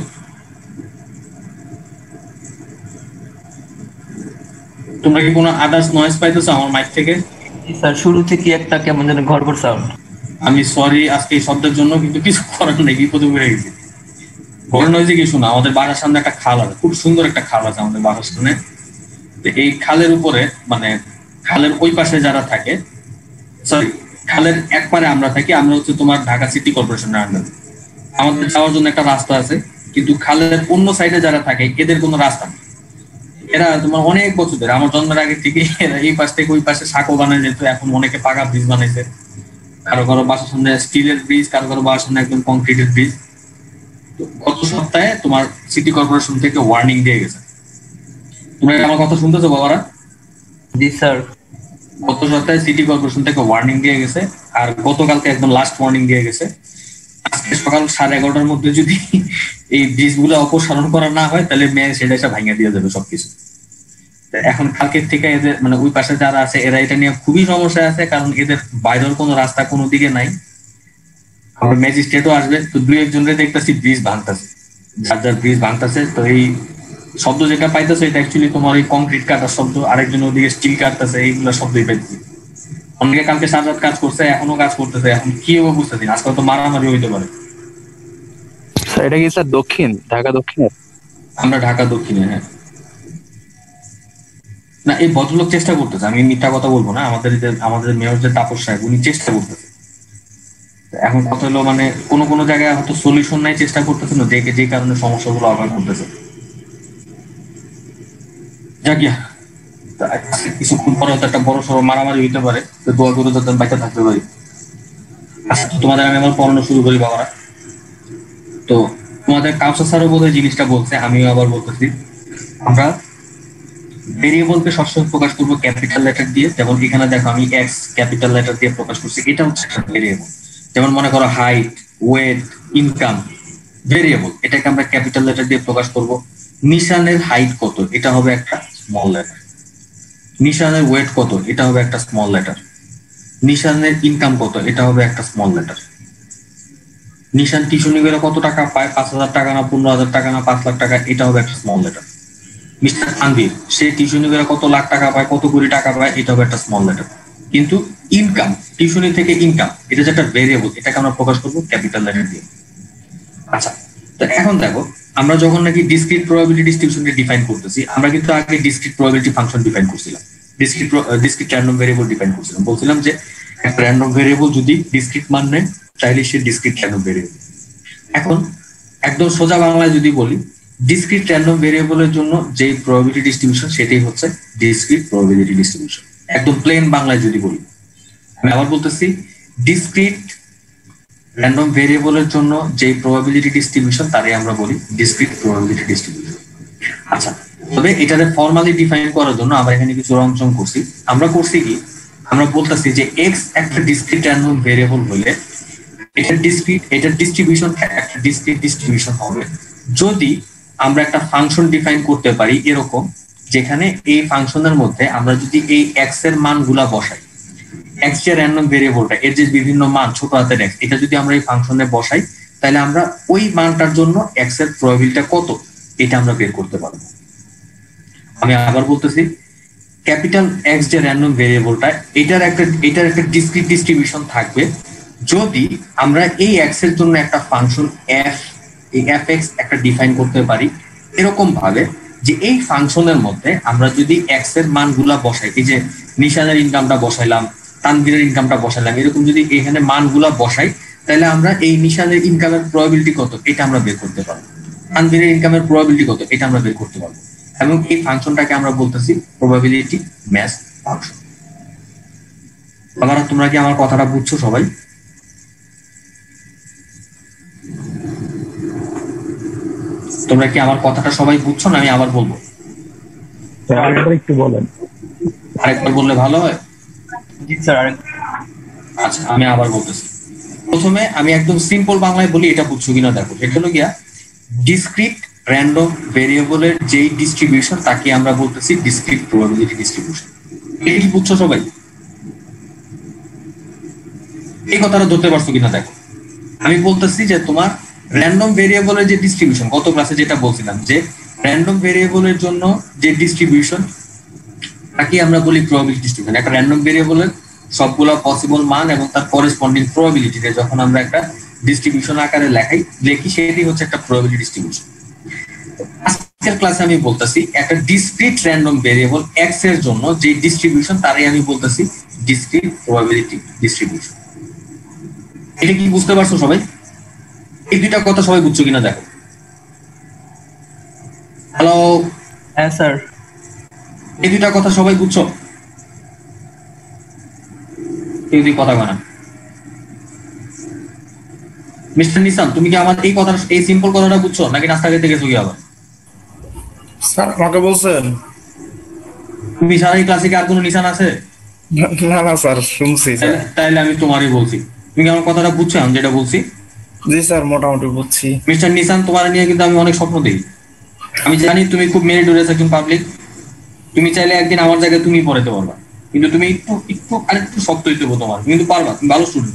তোমরা কি কোনো আদার্স নয়েজ পাইতেছো আমার মাইক থেকে? স্যার শুরু থেকে একটা কেমন যেন ঘরঘর সাউন্ড। আমি সরি আজকে এই শব্দের জন্য, কিন্তু কিছু করার নেই, বিপদে পড়ে গেছি। ঘটনা হয়েছে কি শোনো, আমাদের বাসার সামনে একটা খাল আছে, খুব সুন্দর একটা খাল আছে আমাদের বাসার সামনে। তো এই খালের উপরে মানে খালের ওই পাশে যারা থাকে, সরি খালের এক পারে আমরা থাকি, আমরা হচ্ছে তোমার ঢাকা সিটি কর্পোরেশনের আন্ডারে। আমাদের যাওয়ার জন্য একটা রাস্তা আছে, কিন্তু খালের অন্য সাইডে যারা থাকে এদের কোনো রাস্তা নেই। এরা তোমার অনেক বছর ধরে, আমার জন্মের আগে থেকে এরা এই পাশ থেকে ওই পাশে সাঁকো বানায় যেত, এখন অনেকে পাকা ব্রিজ বানাইছে। কারো কারো বাসার সামনে স্টিলের ব্রিজ, কারো কারো বাসার সামনে একদম কংক্রিটের ব্রিজ। গত সপ্তাহে তোমার সিটি কর্পোরেশন থেকে ওয়ার্নিং দিয়ে গেছে। তোমরা আমার কথা শুনতেছো বাবারা? জি স্যার। গত সপ্তাহে সিটি কর্পোরেশন থেকে ওয়ার্নিং দিয়ে গেছে, আর গতকালকে একদম লাস্ট ওয়ার্নিং দিয়ে গেছে। আজকে সকাল সাড়ে এগারোটার মধ্যে যদি এই ব্রিজ গুলো অপসারণ করা না হয়, তাহলে মেয়ে সেটা এসে ভাঙিয়ে দিয়ে যাবে সবকিছু। এখন কালকের থেকে এদের মানে ওই পাশে যারা আছে এরা এটা নিয়ে খুবই সমস্যা আছে, কারণ এদের বাইরের কোনো রাস্তা কোনো দিকে নাই। আবার ম্যাজিস্ট্রেটও আসবে, তো দুই একজনের দেখতেছি ব্রিজ ভাঙতেছে, যার যার ব্রিজ ভাঙতেছে। তো এই শব্দ যেটা পাইতেছে এটা অ্যাকচুয়ালি তোমার ওই কংক্রিট কাটার শব্দ, আরেকজন ওদিকে স্টিল কাটতেছে, এইগুলো শব্দই পাইতেছি। অনেকে কালকে সাত রাত কাজ করছে, এখনো কাজ করতেছে, এখন কি হবে বুঝতেছি না। আজকাল তো মারামারি হইতে পারে। স্যার এটা কি স্যার দক্ষিণ ঢাকা দক্ষিণে? আমরা ঢাকা দক্ষিণে। হ্যাঁ না, এই ভদ্রলোক চেষ্টা করতেছে, আমি মিথ্যা কথা বলবো না। আমাদের যে আমাদের মেয়র যে তাপস সাহেব, উনি চেষ্টা করতেছে। এখন কথা হলো মানে কোনো কোনো জায়গায় হয়তো সলিউশন নাই, চেষ্টা করতেছে না, যে যে কারণে সমস্যাগুলো আবার করতেছে। যাকিয়া কিছুক্ষণ পরে হয়তো একটা বড় সড়ো মারামারি হইতে পারে, তো দোয়া করে যাতে বাইরে থাকতে পারি। আচ্ছা তোমাদের আমি আমার পড়ানো শুরু করি বাবারা। তো তোমাদের কাউসার স্যারও বোধহয় জিনিসটা বলছে, আমিও আবার বলতেছি। আমরা ভেরিয়েবলকে সবসময় প্রকাশ করবো ক্যাপিটাল লেটার দিয়ে। যেমন এখানে দেখো আমি এক্স ক্যাপিটাল লেটার দিয়ে প্রকাশ করছি, এটা হচ্ছে একটা ভেরিয়েবল। যেমন মনে করো হাইট, ওয়েট, ইনকাম ভেরিয়েবল, এটাকে আমরা ক্যাপিটাল লেটার দিয়ে প্রকাশ করব। নিশানের হাইট কত, এটা হবে একটা স্মল লেটার। নিশানের ওয়েট কত, এটা হবে একটা স্মল লেটার। নিশানের ইনকাম কত, এটা হবে একটা স্মল লেটার। নিশান টিউশনি করে কত টাকা পায়, পাঁচ হাজার টাকা না পনেরো হাজার টাকা না পাঁচ লাখ টাকা, এটা হবে একটা স্মল লেটার। মিস্টার তানভীর সে টিউশনি করে কত লাখ টাকা পায়, কত কোটি টাকা পায়, এটা হবে একটা স্মল লেটার। কিন্তু ইনকাম, টিউশনি থেকে ইনকাম, এটা যে একটা ভেরিয়েবল, এটাকে আমরা প্রকাশ করবো ক্যাপিটাল লেটার দিয়ে। আচ্ছা, তো এখন দেখো আমরা যখন নাকি ডিসক্রিট প্রবাবিলিটি ডিস্ট্রিবিউশনকে ডিফাইন করতেছি, আমরা কিন্তু আগে ডিসক্রিট প্রবাবিলিটি ফাংশন ডিফাইন করছিলাম, discrete discrete random variable define করছিলাম। বলছিলাম যে একটা র্যান্ডম ভেরিয়েবল যদি ডিসক্রিট মান নেয়, তাহলে সে ডিসক্রিট র্যান্ডম ভেরিয়েবল। এখন একদম সোজা বাংলায় যদি বলি, ডিসক্রিট র্যান্ডম ভেরিয়েবলের জন্য যে প্রবাবিলিটি ডিস্ট্রিবিউশন, সেটাই হচ্ছে ডিসক্রিট প্রবাবিলিটি ডিস্ট্রিবিউশন। একদম প্লেন বাংলায় যদি বলি, আমি আবার বলতেছি, ডিসক্রিট র্যান্ডম ভেরিয়েবলের জন্য যে প্রবাবিলিটি ডিস্ট্রিবিউশন, তারই আমরা বলি ডিসক্রিট প্রবাবিলিটি ডিস্ট্রিবিউশন। আচ্ছা, তবে এটাকে ফর্মালি ডিফাইন করার জন্য আমরা এখানে কিছু রংচং করছি। আমরা করছি কি, আমরা বলতেছি যে এক্স একটা ডিসক্রিট র্যান্ডম ভেরিয়েবল হলে এটা ডিসক্রিট, এটার ডিস্ট্রিবিউশন একটা ডিসক্রিট ডিস্ট্রিবিউশন হবে যদি আমরা একটা ফাংশন ডিফাইন করতে পারি এরকম, যেখানে এই ফাংশনের মধ্যে আমরা যদি এই এক্স এর মানগুলা বসাই, এক্স যে র্যান্ডম ভেরিয়েবলটা, এর যে বিভিন্ন মান ছোট হাতের এক্স, এটা যদি আমরা এই ফাংশনে বসাই, তাহলে আমরা ওই মানটার জন্য এক্স এর প্রবাবিলিটিটা কত, এটা আমরা বের করতে পারবো। আমি আবার বলতেছি, ক্যাপিটাল এক্স যে র্যান্ডম ভেরিয়েবলটা, এটার একটা এটার একটা ডিসক্রিট ডিস্ট্রিবিউশন থাকবে যদি আমরা এই এক্স এর জন্য একটা ফাংশন এফ, এই এফ এক্স একটা ডিফাইন করতে পারি এরকম ভাবে যে এই ফাংশনের মধ্যে আমরা যদি এক্স এর মানগুলা বসাই, এই যে নিশানের ইনকামটা বসাইলাম, তানভীরের ইনকামটা বসাইলাম, এরকম যদি এখানে মানগুলা বসাই, তাহলে আমরা এই নিশানের ইনকামের প্রবাবিলিটি কত, এটা আমরা বের করতে পারবো। তানভীরের ইনকামের প্রবাবিলিটি কত, এটা আমরা বের করতে পারবো। এবং এই ফাংশনটাকে আমরা বলতেছি প্রবাবিলিটি ম্যাচ ফাংশন। আপনারা তোমরা কি আমার কথাটা বুঝছো সবাই? তোমরা কি আমার কথাটা সবাই বুঝছো না আমি আবার বলবো? আরেকবার একটু বলেন। আরেকবার বললে ভালো হয়। জি স্যার। আচ্ছা, আমি আবার বলতেছি। প্রথমে আমি একদম সিম্পল বাংলায় বলি, এটা বুঝছো কিনা দেখো। এটা হলো গিয়া ডিসক্রিট র্যান্ডম ভেরিয়েবলের যেই ডিস্ট্রিবিউশন তাকে আমরা বলতেছি ডিসক্রিট প্রবাবিলিটি ডিস্ট্রিবিউশন। এটা কি বুঝছো সবাই? এই কথাটা ধরতে পারছো কিনা দেখো। আমি বলতেছি যে তোমার র্যান্ডম ভেরিয়েবলের যে ডিস্ট্রিবিউশন, গত ক্লাসে যেটা বলছিলাম যে র্যান্ডম ভেরিয়েবলের জন্য যে ডিস্ট্রিবিউশন তাকে আমরা বলি প্রবাবিলিটি ডিস্ট্রিবিউশন। একটা র্যান্ডম ভেরিয়েবলের সবগুলো পসিবল মান এবং তার করেসপন্ডিং প্রবাবিলিটিতে যখন আমরা একটা ডিস্ট্রিবিউশন আকারে লেখাই লিখি সেটি হচ্ছে একটা প্রবাবিলিটি ডিস্ট্রিবিউশন। আজকের ক্লাসে আমি বলতেছি একটা ডিসক্রিট র্যান্ডম ভেরিয়েবল এক্স এর জন্য যে ডিস্ট্রিবিউশন তারই আমি বলতেছি ডিসক্রিট প্রবাবিলিটি ডিস্ট্রিবিউশন। এটা কি বুঝতে পারছো সবাই? এই দুইটা কথা সবাই বুঝছো কিনা দেখো। হ্যালো, হ্যাঁ স্যার। এই দুইটা কথা সবাই বুঝছো? কেউ দুই কথা বলে। মিস্টার নিসান, তুমি কি আমার এই কথা এই সিম্পল কথাটা বুঝছো নাকি নাস্তা খেতে গেছো কি আবার? স্যার আমাকে বলছেন? তুমি সারা এই ক্লাসে কি আর কোনো নিসান আছে? না না স্যার, শুনছি স্যার। তাইলে- তাইলে আমি তোমারই বলছি। তুমি কি আমার কথাটা বুঝছো আমি যেটা বলছি? জি স্যার, মোটামুটি বুঝছি। মিস্টার নিসান, তোমার নিয়ে কিন্তু আমি অনেক স্বপ্ন দেখি। আমি জানি তুমি খুব মেরিটোরিয়াস একজন পাবলিক। তুমি চাইলে একদিন আমার জায়গায় তুমি পড়াতে পারবা, কিন্তু তুমি একটু একটু আরেকটু শক্ত হইতে হবে তোমার, কিন্তু পারবা, তুমি ভালো স্টুডেন্ট।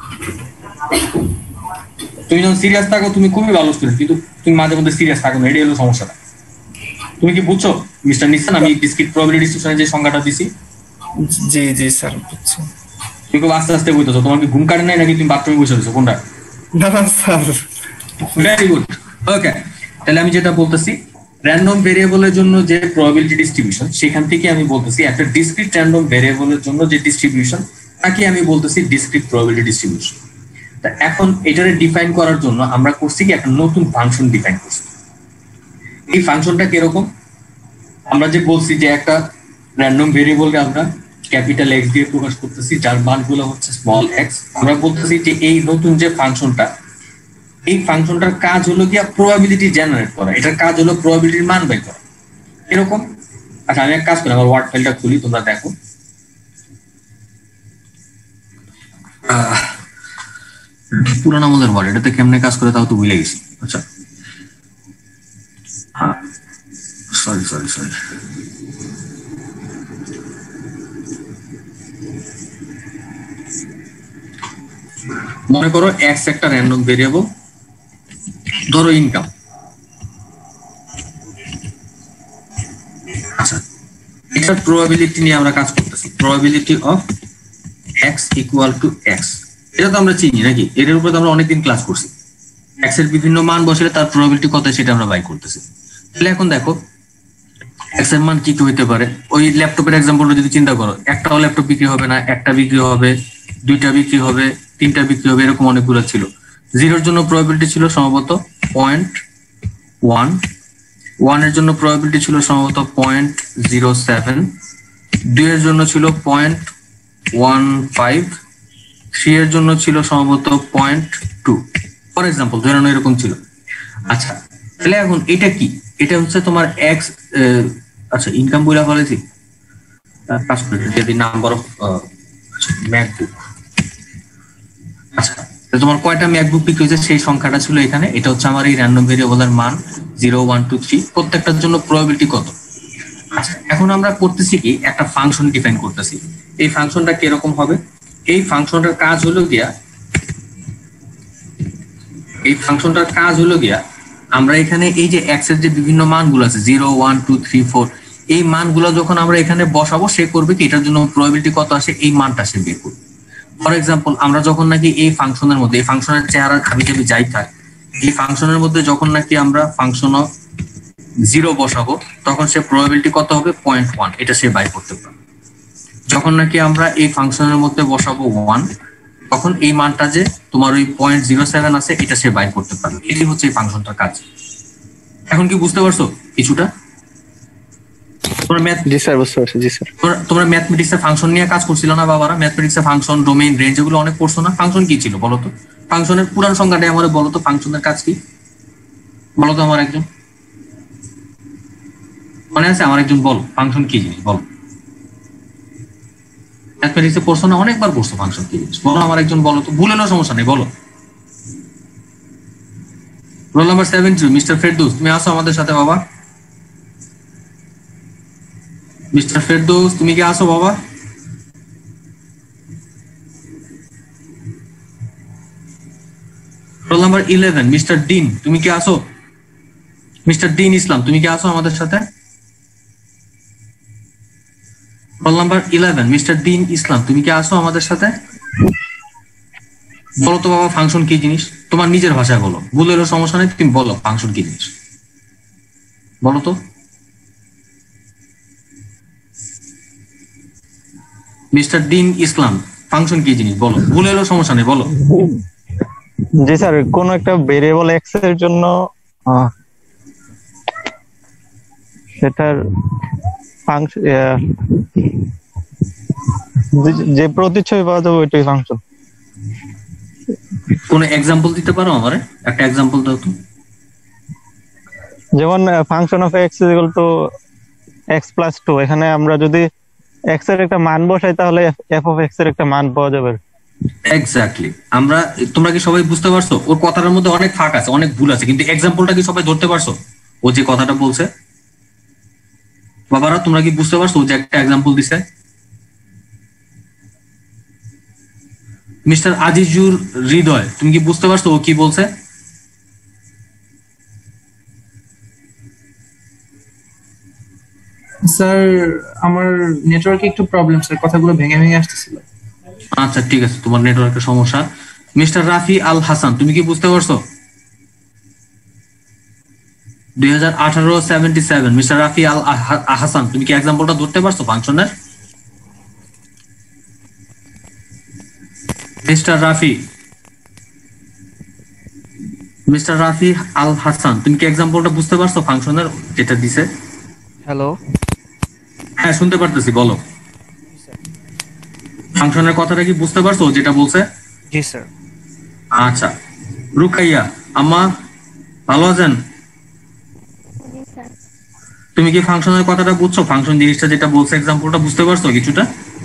তুমি যখন সিরিয়াস থাকো তুমি খুবই ভালো স্টুডেন্ট, কিন্তু তুমি মাঝে মধ্যে সিরিয়াস থাকো না, এটাই হলো সমস্যাটা। তুমি কি বুঝছো মিস্টার নিসান আমি ডিসক্রিট প্রবাবিলিটি ডিস্ট্রিবিউশনের যে সংজ্ঞাটা দিছি? জি জি স্যার, বুঝছি। তুমি খুব আস্তে আস্তে বলতেছো, তোমার কি ঘুম কাটে নাই নাকি তুমি বাথরুমে বসে রয়েছো, কোনটা? না না স্যার। ভেরি গুড, ওকে। তাহলে আমি যেটা বলতেছি র্যান্ডম ভেরিয়েবলের জন্য যে প্রবাবিলিটি ডিস্ট্রিবিউশন, সেখান থেকে আমি বলতেছি একটা ডিসক্রিট র্যান্ডম ভেরিয়েবলের জন্য যে ডিস্ট্রিবিউশন তাকে আমি বলতেছি ডিসক্রিট প্রবাবিলিটি ডিস্ট্রিবিউশন। তা এখন এটারে ডিফাইন করার জন্য আমরা করছি কি একটা নতুন ফাংশন ডিফাইন করছি। এই ফাংশনটা কিরকম? আমরা যে বলছি যে একটা র্যান্ডম ভেরিয়েবলকে আমরা ক্যাপিটাল এক্স দিয়ে প্রকাশ করতেছি যার মানগুলো হচ্ছে স্মল এক্স। আমরা বলতেছি যে এই নতুন যে ফাংশনটা, এই ফাংশনটার কাজ হলো গিয়া প্রবাবিলিটি জেনারেট করা, এটার কাজ হলো প্রবাবিলিটির মান বের করা। এরকম। আচ্ছা আমি এক কাজ করি, আমার ওয়ার্ড ফাইলটা খুলি, তোমরা দেখো। পুরানো আমাদের ওয়ার্ড, এটাতে কেমনে কাজ করে তাও তো ভুলে গেছি। আচ্ছা সরি সরি সরি মনে করো এক্স একটা র্যান্ডম ভেরিয়েবল, ধরো ইনকাম। আচ্ছা এটার প্রবাবিলিটি নিয়ে আমরা কাজ করতেছি, probability of x equal to X. এটা তো আমরা চিনি নাকি, এটার উপরে তো আমরা অনেকদিন ক্লাস করছি। এক্স এর বিভিন্ন মান বসলে তার প্রবাবিলিটি কত সেটা আমরা বাই করতেছি। তাহলে এখন দেখো এক্স এর মান কি কি হইতে পারে। ওই ল্যাপটপের এক্সাম্পলটা যদি চিন্তা করো, একটাও ল্যাপটপ বিক্রি হবে না, একটা বিক্রি হবে, দুইটা বিক্রি হবে, তিনটা বিক্রি হবে, এরকম অনেকগুলো ছিল। জিরোর জন্য প্রবাবিলিটি ছিল সম্ভবত পয়েন্ট ওয়ান, ওয়ান এর জন্য প্রবাবিলিটি ছিল সম্ভবত পয়েন্ট জিরো সেভেন, দুই এর জন্য ছিল পয়েন্ট ওয়ান ফাইভ, থ্রি এর জন্য ছিল সম্ভবত পয়েন্ট টু, ফর এক্সাম্পল ধরে নাও এরকম ছিল। আচ্ছা তাহলে এখন এটা কি? এটা হচ্ছে তোমার এক্স। আচ্ছা ইনকাম বইলা ফেলেছি, কাজ করে যদি নাম্বার অফ ম্যাকবুক। আচ্ছা তোমার কয়টা ম্যাকবুক বিক্রি হয়েছে সেই সংখ্যাটা ছিল এখানে। এটা হচ্ছে আমার এই র্যান্ডম ভেরিয়েবলের মান জিরো ওয়ান টু থ্রি, প্রত্যেকটার জন্য প্রবাবিলিটি কত। আচ্ছা এখন আমরা করতেছি কি একটা ফাংশন ডিফাইন করতেছি। এই ফাংশনটা কিরকম হবে? এই ফাংশনটার কাজ হলো গিয়া এই ফাংশনটার কাজ হলো গিয়া আমরা এখানে এই যে এক্স এর যে বিভিন্ন মানগুলো আছে zero one two three four, এই মানগুলো যখন আমরা এখানে বসাবো সে করবে কি এটার জন্য প্রবাবিলিটি কত আসে এই মানটা সে বের করবে। ফর এক্সাম্পল আমরা যখন নাকি এই ফাংশনের মধ্যে এই ফাংশনের চেহারা খাবি খাবি যাই থাক, এই ফাংশনের মধ্যে যখন নাকি আমরা ফাংশন জিরো বসাবো তখন সে প্রবাবিলিটি কত হবে পয়েন্ট ওয়ান, এটা সে বাই করতে পারবে। যখন নাকি আমরা এই ফাংশনের মধ্যে বসাবো ওয়ান তখন এই মানটা যে তোমার ওই পয়েন্ট জিরো সেভেন আছে এটা সে বাই করতে পারবে। এটি হচ্ছে এই ফাংশনটার কাজ। এখন কি বুঝতে পারছো কিছুটা? তোমরা ম্যাথ জি স্যার বুঝতে পারছি। জি স্যার। তোমরা ম্যাথমেটিক্স এর ফাংশন নিয়ে কাজ করছিল না বাবারা? ম্যাথমেটিক্স এর ফাংশন, ডোমেইন, রেঞ্জ এগুলো অনেক পড়ছো না? ফাংশন কি ছিল বলো তো? ফাংশনের পুরান সংজ্ঞাটাই আমাদের বলো তো, ফাংশনের কাজ কি বলো তো আমার একজন মনে আছে? আমার একজন বলো ফাংশন কি জিনিস বলো। ম্যাথমেটিক্সে পড়ছো না? অনেকবার পড়ছো ফাংশন কি জিনিস, বলো আমার একজন বলো তো, ভুলেও সমস্যা নেই বলো। Roll number seven two mister Ferdous, তুমি আসো আমাদের সাথে বাবা। মিস্টার ফেরদৌস তুমি কি আসো বাবা? Roll number eleven mister Din, তুমি কি আসো? মিস্টার ডিন ইসলাম, তুমি কি আসো আমাদের সাথে? Roll number eleven mister Din Islam, তুমি কি আসো আমাদের সাথে? বলো তো বাবা ফাংশন কি জিনিস, তোমার নিজের ভাষায় বলো, ভুলেরও সমস্যা নেই, তুমি বলো ফাংশন কি জিনিস বলো তো। মিস্টার ডিন ইসলাম, ফাংশন কি জিনিস বলো, ভুলেরও সমস্যা নেই বলো। জি স্যার, কোন একটা ভেরিয়েবল এক্স এর জন্য আহ, সেটার ফাংশন যে প্রতিচ্ছবি পাওয়া যাবে ওইটাই ফাংশন। কোন এক্সাম্পল দিতে পারো আমারে, একটা এক্সাম্পল দাও তো। যেমন function of x equal to x plus two, এখানে আমরা যদি এক্স এর একটা মান বসাই তাহলে এফ অফ এক্স এর একটা মান পাওয়া যাবে। এক্স্যাক্টলি, আমরা তোমরা কি সবাই বুঝতে পারছো? ওর কথাটার মধ্যে অনেক ফাঁক আছে, অনেক ভুল আছে, কিন্তু এক্সাম্পলটা কি সবাই ধরতে পারছো? ও যে কথাটা বলছে বাবারা, তোমরা কি বুঝতে পারছো? ও যে একটা এক্সাম্পল দিছে। মিস্টার আজিজুর হৃদয়, তুমি কি বুঝতে পারছো ও কি বলছে? স্যার আমার নেটওয়ার্কে একটু প্রবলেম স্যার, কথাগুলো ভেঙে ভেঙে আসতেছিল। আচ্ছা ঠিক আছে, তোমার নেটওয়ার্কের সমস্যা। মিস্টার রাফি আল হাসান, তুমি কি বুঝতে পারছো? দুই হাজার আঠারো seventy seven mister Rafi Al আহ- হাসান, তুমি কি এক্সাম্পলটা ধরতে পারছো ফাংশনের? মিস্টার রাফি মিস্টার রাফি আল হাসান, তুমি কি এক্সাম্পলটা বুঝতে পারছো ফাংশনের যেটা দিছে? হ্যালো, হ্যাঁ শুনতে পারতেছি, বলো। ফাংশনের কথাটা কি বুঝতে পারছো যেটা বলছে? জি স্যার। আচ্ছা, রুকাইয়া আম্মা ভালো আছেন? তুমি কি ফাংশনের কথাটা বুঝছো? ফাংশন জিনিসটা যেটা বলছে এক্সাম্পলটা বুঝতে পারছো কিছুটা?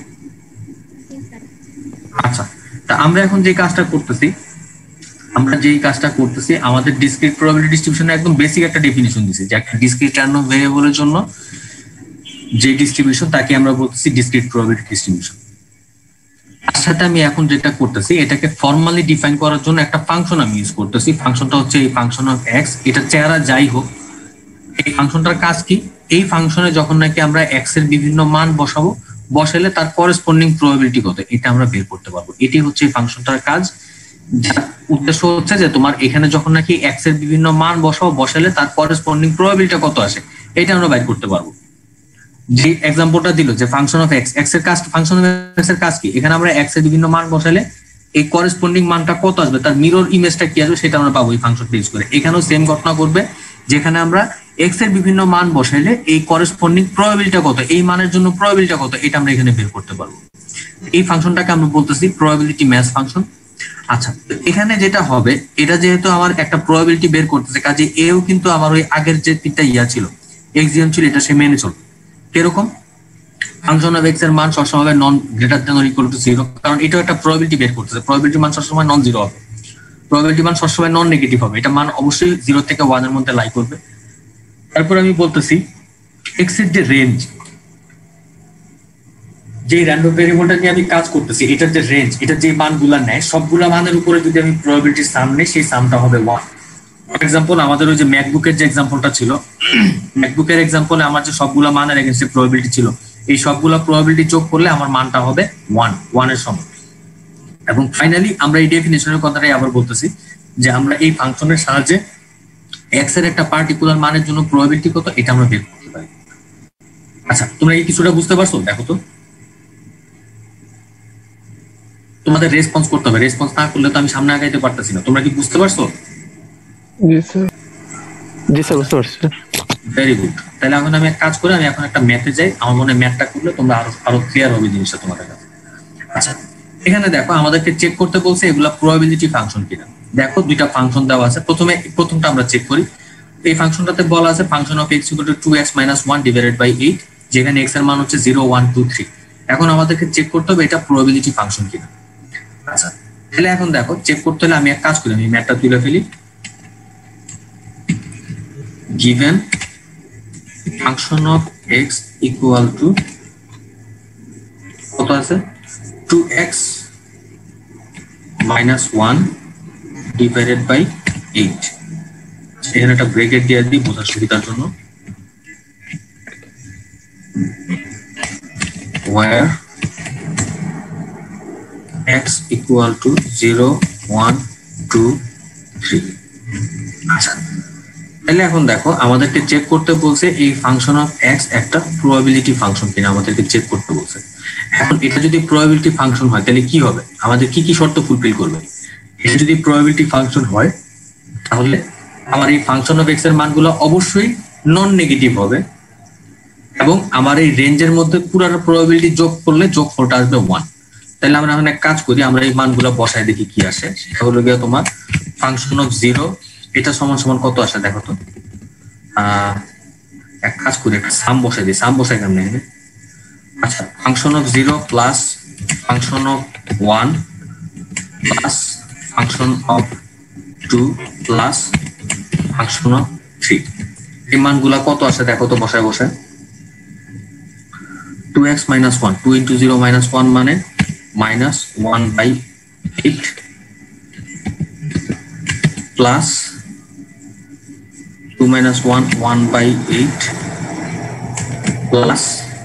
আচ্ছা, তা আমরা এখন যে কাজটা করতেছি আমরা যেই কাজটা করতেছি আমাদের ডিসক্রিট প্রবাবিলিটি ডিস্ট্রিবিউশনের একদম বেসিক একটা ডেফিনিশন দিছি, যে একটা ডিসক্রিট র্যান্ডম ভেরিয়েবলের জন্য যে ডিস্ট্রিবিউশন তাকে আমরা বলতেছি ডিসক্রিট প্রবাবিলিটি ডিস্ট্রিবিউশন। তার সাথে আমি এখন যেটা করতেছি এটাকে ফর্মালি ডিফাইন করার জন্য একটা ফাংশন আমি ইউজ করতেছি। ফাংশনটা হচ্ছে এই ফাংশন অফ এক্স, এটা চেহারা যাই হোক, এই ফাংশনটার কাজ কি? এই ফাংশনে যখন নাকি আমরা এক্স এর বিভিন্ন মান বসাবো, বসালে তার করেসপন্ডিং প্রবাবিলিটি কত এটা আমরা বের করতে পারবো। এটি হচ্ছে এই ফাংশনটার কাজ। যার উদ্দেশ্য হচ্ছে যে তোমার এখানে যখন নাকি এক্স এর বিভিন্ন মান বসাবো, বসালে তার করেসপন্ডিং প্রবাবিলিটি কত আসে এটা আমরা বের করতে পারবো। যে এক্সাম্পলটা দিল যে ফাংশন অফ এক্স, এক্স এর কাজ, ফাংশন অফ এক্স এর কাজ কি? এখানে আমরা এক্স এর বিভিন্ন মান বসালে এই করেসপন্ডিং মানটা কত আসবে, তার মিরর ইমেজটা কি আসবে সেটা আমরা পাবো এই ফাংশনটা ইউজ করে। এখানেও সেম ঘটনা করবে, যেখানে আমরা এক্স এর বিভিন্ন মান বসাইলে এই করেসপন্ডিং প্রবাবিলিটি কত, এই মানের জন্য প্রবাবিলিটি কত এটা আমরা এখানে বের করতে পারবো। এই ফাংশনটাকে আমরা বলতেছি প্রবাবিলিটি ম্যাচ ফাংশন। আচ্ছা, এখানে যেটা হবে, এটা যেহেতু আমার একটা প্রবাবিলিটি বের করতেছে, কাজে এও কিন্তু আমার ওই আগের যে তিনটা ইয়া ছিল এক্সিওম ছিল এটা সে মেনে চলবে। কিরকম? ফাংশন অফ এক্স এর মান সবসময় non greater than or equal to zero, কারণ এটাও একটা প্রবাবিলিটি বের করতেছে। প্রবাবিলিটি মান সবসময় নন জিরো হবে, প্রবাবিলিটি মান সবসময় নন নেগেটিভ হবে, এটা মান অবশ্যই জিরো থেকে ওয়ান এর মধ্যে লাই করবে। তারপর আমি বলতেছি এক্স এর যে রেঞ্জ, যে র্যান্ডম ভেরিয়েবলটা নিয়ে আমি কাজ করতেছি, এটার যে রেঞ্জ, এটা যে মানগুলা নেয় সবগুলা মানের উপরে যদি আমি প্রবাবিলিটির সাম নেই, সেই সামটা হবে ওয়ান। ফর এক্সাম্পল আমাদের ওই যে ম্যাকবুকের যে এক্সাম্পলটা ছিল, ম্যাকবুকের এক্সাম্পলে আমার যে সবগুলা মানের এগেইনস্টে প্রবাবিলিটি ছিল, এই সবগুলা প্রবাবিলিটি যোগ করলে আমার মানটা হবে ওয়ান, ওয়ানের সমান। এবং ফাইনালি আমরা এই ডেফিনিশনের কথাটাই আবার বলতেছি যে আমরা এই ফাংশনের সাহায্যে এক্স এর একটা পার্টিকুলার মানের জন্য প্রবাবিলিটি কত এটা আমরা বের করতে পারি। আচ্ছা, তোমরা এই কিছুটা বুঝতে পারছো? দেখো তো, তোমাদের রেসপন্স করতে হবে, রেসপন্স না করলে তো আমি সামনে আগাইতে পারতেছি না। তোমরা কি বুঝতে পারছো? জি স্যার। জি স্যার, বুঝতে পারছি। Very good. তাহলে এখন আমি এক কাজ করে আমি এখন একটা ম্যাথে যাই, আমার মনে হয় ম্যাথটা করলে তোমরা আরো আরো ক্লিয়ার হবে জিনিসটা তোমাদের কাছে। আচ্ছা, এখানে দেখো আমাদেরকে চেক করতে বলছে এগুলা প্রবাবিলিটি ফাংশন কিনা। দেখো দুইটা ফাংশন দেওয়া আছে, প্রথমে প্রথমটা আমরা চেক করি। এই ফাংশনটাতে বলা আছে function of x equal to two x minus one divided by eight, যেখানে এক্স এর মান হচ্ছে জিরো ওয়ান টু থ্রি। এখন আমাদেরকে চেক করতে হবে এটা প্রবাবিলিটি ফাংশন কিনা। আচ্ছা, তাহলে এখন দেখো চেক করতে হলে আমি এক কাজ করি, আমি ম্যাথটা তুলে ফেলি। given function of x equal to কত আছে two x minus one divided by eight এখানে একটা ব্রেকেট দিয়ে দিই বোঝার সুবিধার জন্য where x equal to zero one two three আচ্ছা তাহলে এখন দেখো আমাদেরকে চেক করতে বলছে এই ফাংশন অফ এক্স একটা প্রবাবিলিটি ফাংশন কিনা আমাদেরকে চেক করতে বলছে এখন এটা যদি প্রবাবিলিটি ফাংশন হয় তাহলে কি হবে আমাদের কি কি শর্ত ফুলফিল করবে এটা যদি প্রবাবিলিটি ফাংশন হয় তাহলে আমার এই ফাংশন অফ এক্স এর মানগুলো অবশ্যই নন নেগেটিভ হবে এবং আমার এই রেঞ্জের মধ্যে পুরো প্রবাবিলিটি যোগ করলে যোগফলটা আসবে ওয়ান তাহলে আমরা এখন এক কাজ করি আমরা এই মানগুলো বসায় দেখি কি আসে সেটা হলো গিয়ে তোমার ফাংশন অফ জিরো এটা সমান সমান কত আসে দেখো তো আহ এক কাজ করি একটা সাম বসাই দিই সাম বসাই কেমন এখানে আচ্ছা function of zero plus function of one plus function of two plus function of three এই মানগুলা কত আসে দেখো তো বসায় বসায় two x minus one two into zero minus one মানে minus one by eight plus two minus one one by eight plus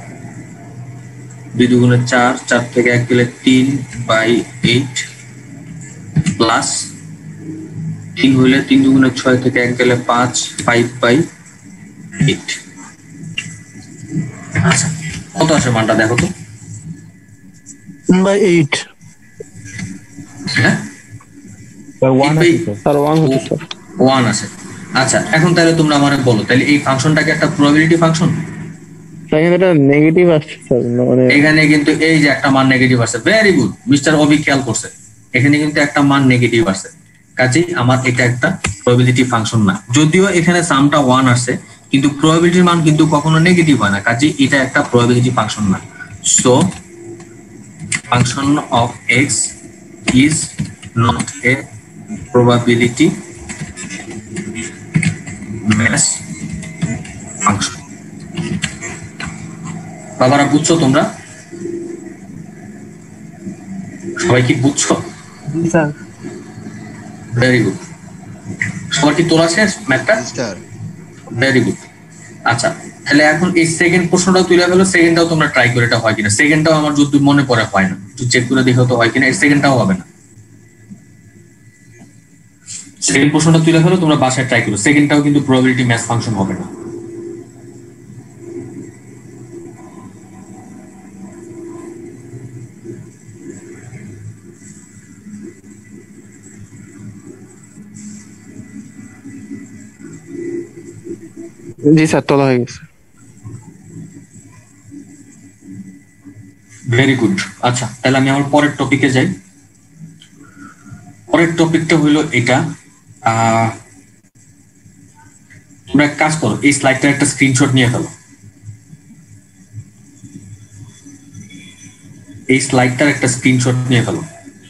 দুই দুগুণে চার চার থেকে এক গেলে তিন বাই এইট প্লাস তিন হইলে তিন দুগুণে ছয় থেকে এক গেলে পাঁচ ফাইভ বাই এইট আচ্ছা কত আসে মানটা দেখো তো বাই এইট হ্যাঁ ওয়ান আছে আচ্ছা এখন তাহলে তোমরা আমাকে বলো তাহলে এই ফাংশনটাকে একটা প্রবাবিলিটি ফাংশন নেগেটিভ আসছে স্যার মানে এখানে কিন্তু এই যে একটা মান নেগেটিভ আছে ভেরি গুড মিস্টার অবি খেয়াল করছে এখানে কিন্তু একটা মান নেগেটিভ আছে কাজেই আমার এটা একটা প্রবাবিলিটি ফাংশন না যদিও এখানে সামটা ওয়ান আসছে কিন্তু প্রবাবিলিটির মান কিন্তু কখনো নেগেটিভ হয় না কাজেই এটা একটা প্রবাবিলিটি ফাংশন না so function of x is not a probability math function বাবারা বুঝছো তোমরা সবাই কি বুঝছো স্যার ভেরি গুড সবার কি তোলা শেষ ম্যাথটা ভেরি গুড আচ্ছা তাহলে এখন এই সেকেন্ড প্রশ্নটাও তুলে ফেলো সেকেন্ডটাও তোমরা ট্রাই করে এটা হয় কিনা সেকেন্ডটাও আমার যদি মনে পড়ে হয় না একটু চেক করে দেখো তো হয় কিনা এই সেকেন্ডটাও হবে না সেকেন্ড প্রশ্নটা তুলে ফেলো তোমরা বাসায় ট্রাই করো সেকেন্ডটাও কিন্তু প্রবাবিলিটি ম্যাথ ফাংশন হবে না জি স্যার তোলা হয়ে গেছে ভেরি গুড আচ্ছা তাহলে আমি আমার পরের টপিকে যাই পরের টপিকটা হলো এটা আহ তোমরা এক কাজ করো এই স্লাইডটার একটা স্ক্রিনশট নিয়ে ফেলো এই স্লাইডটার একটা স্ক্রিনশট নিয়ে ফেলো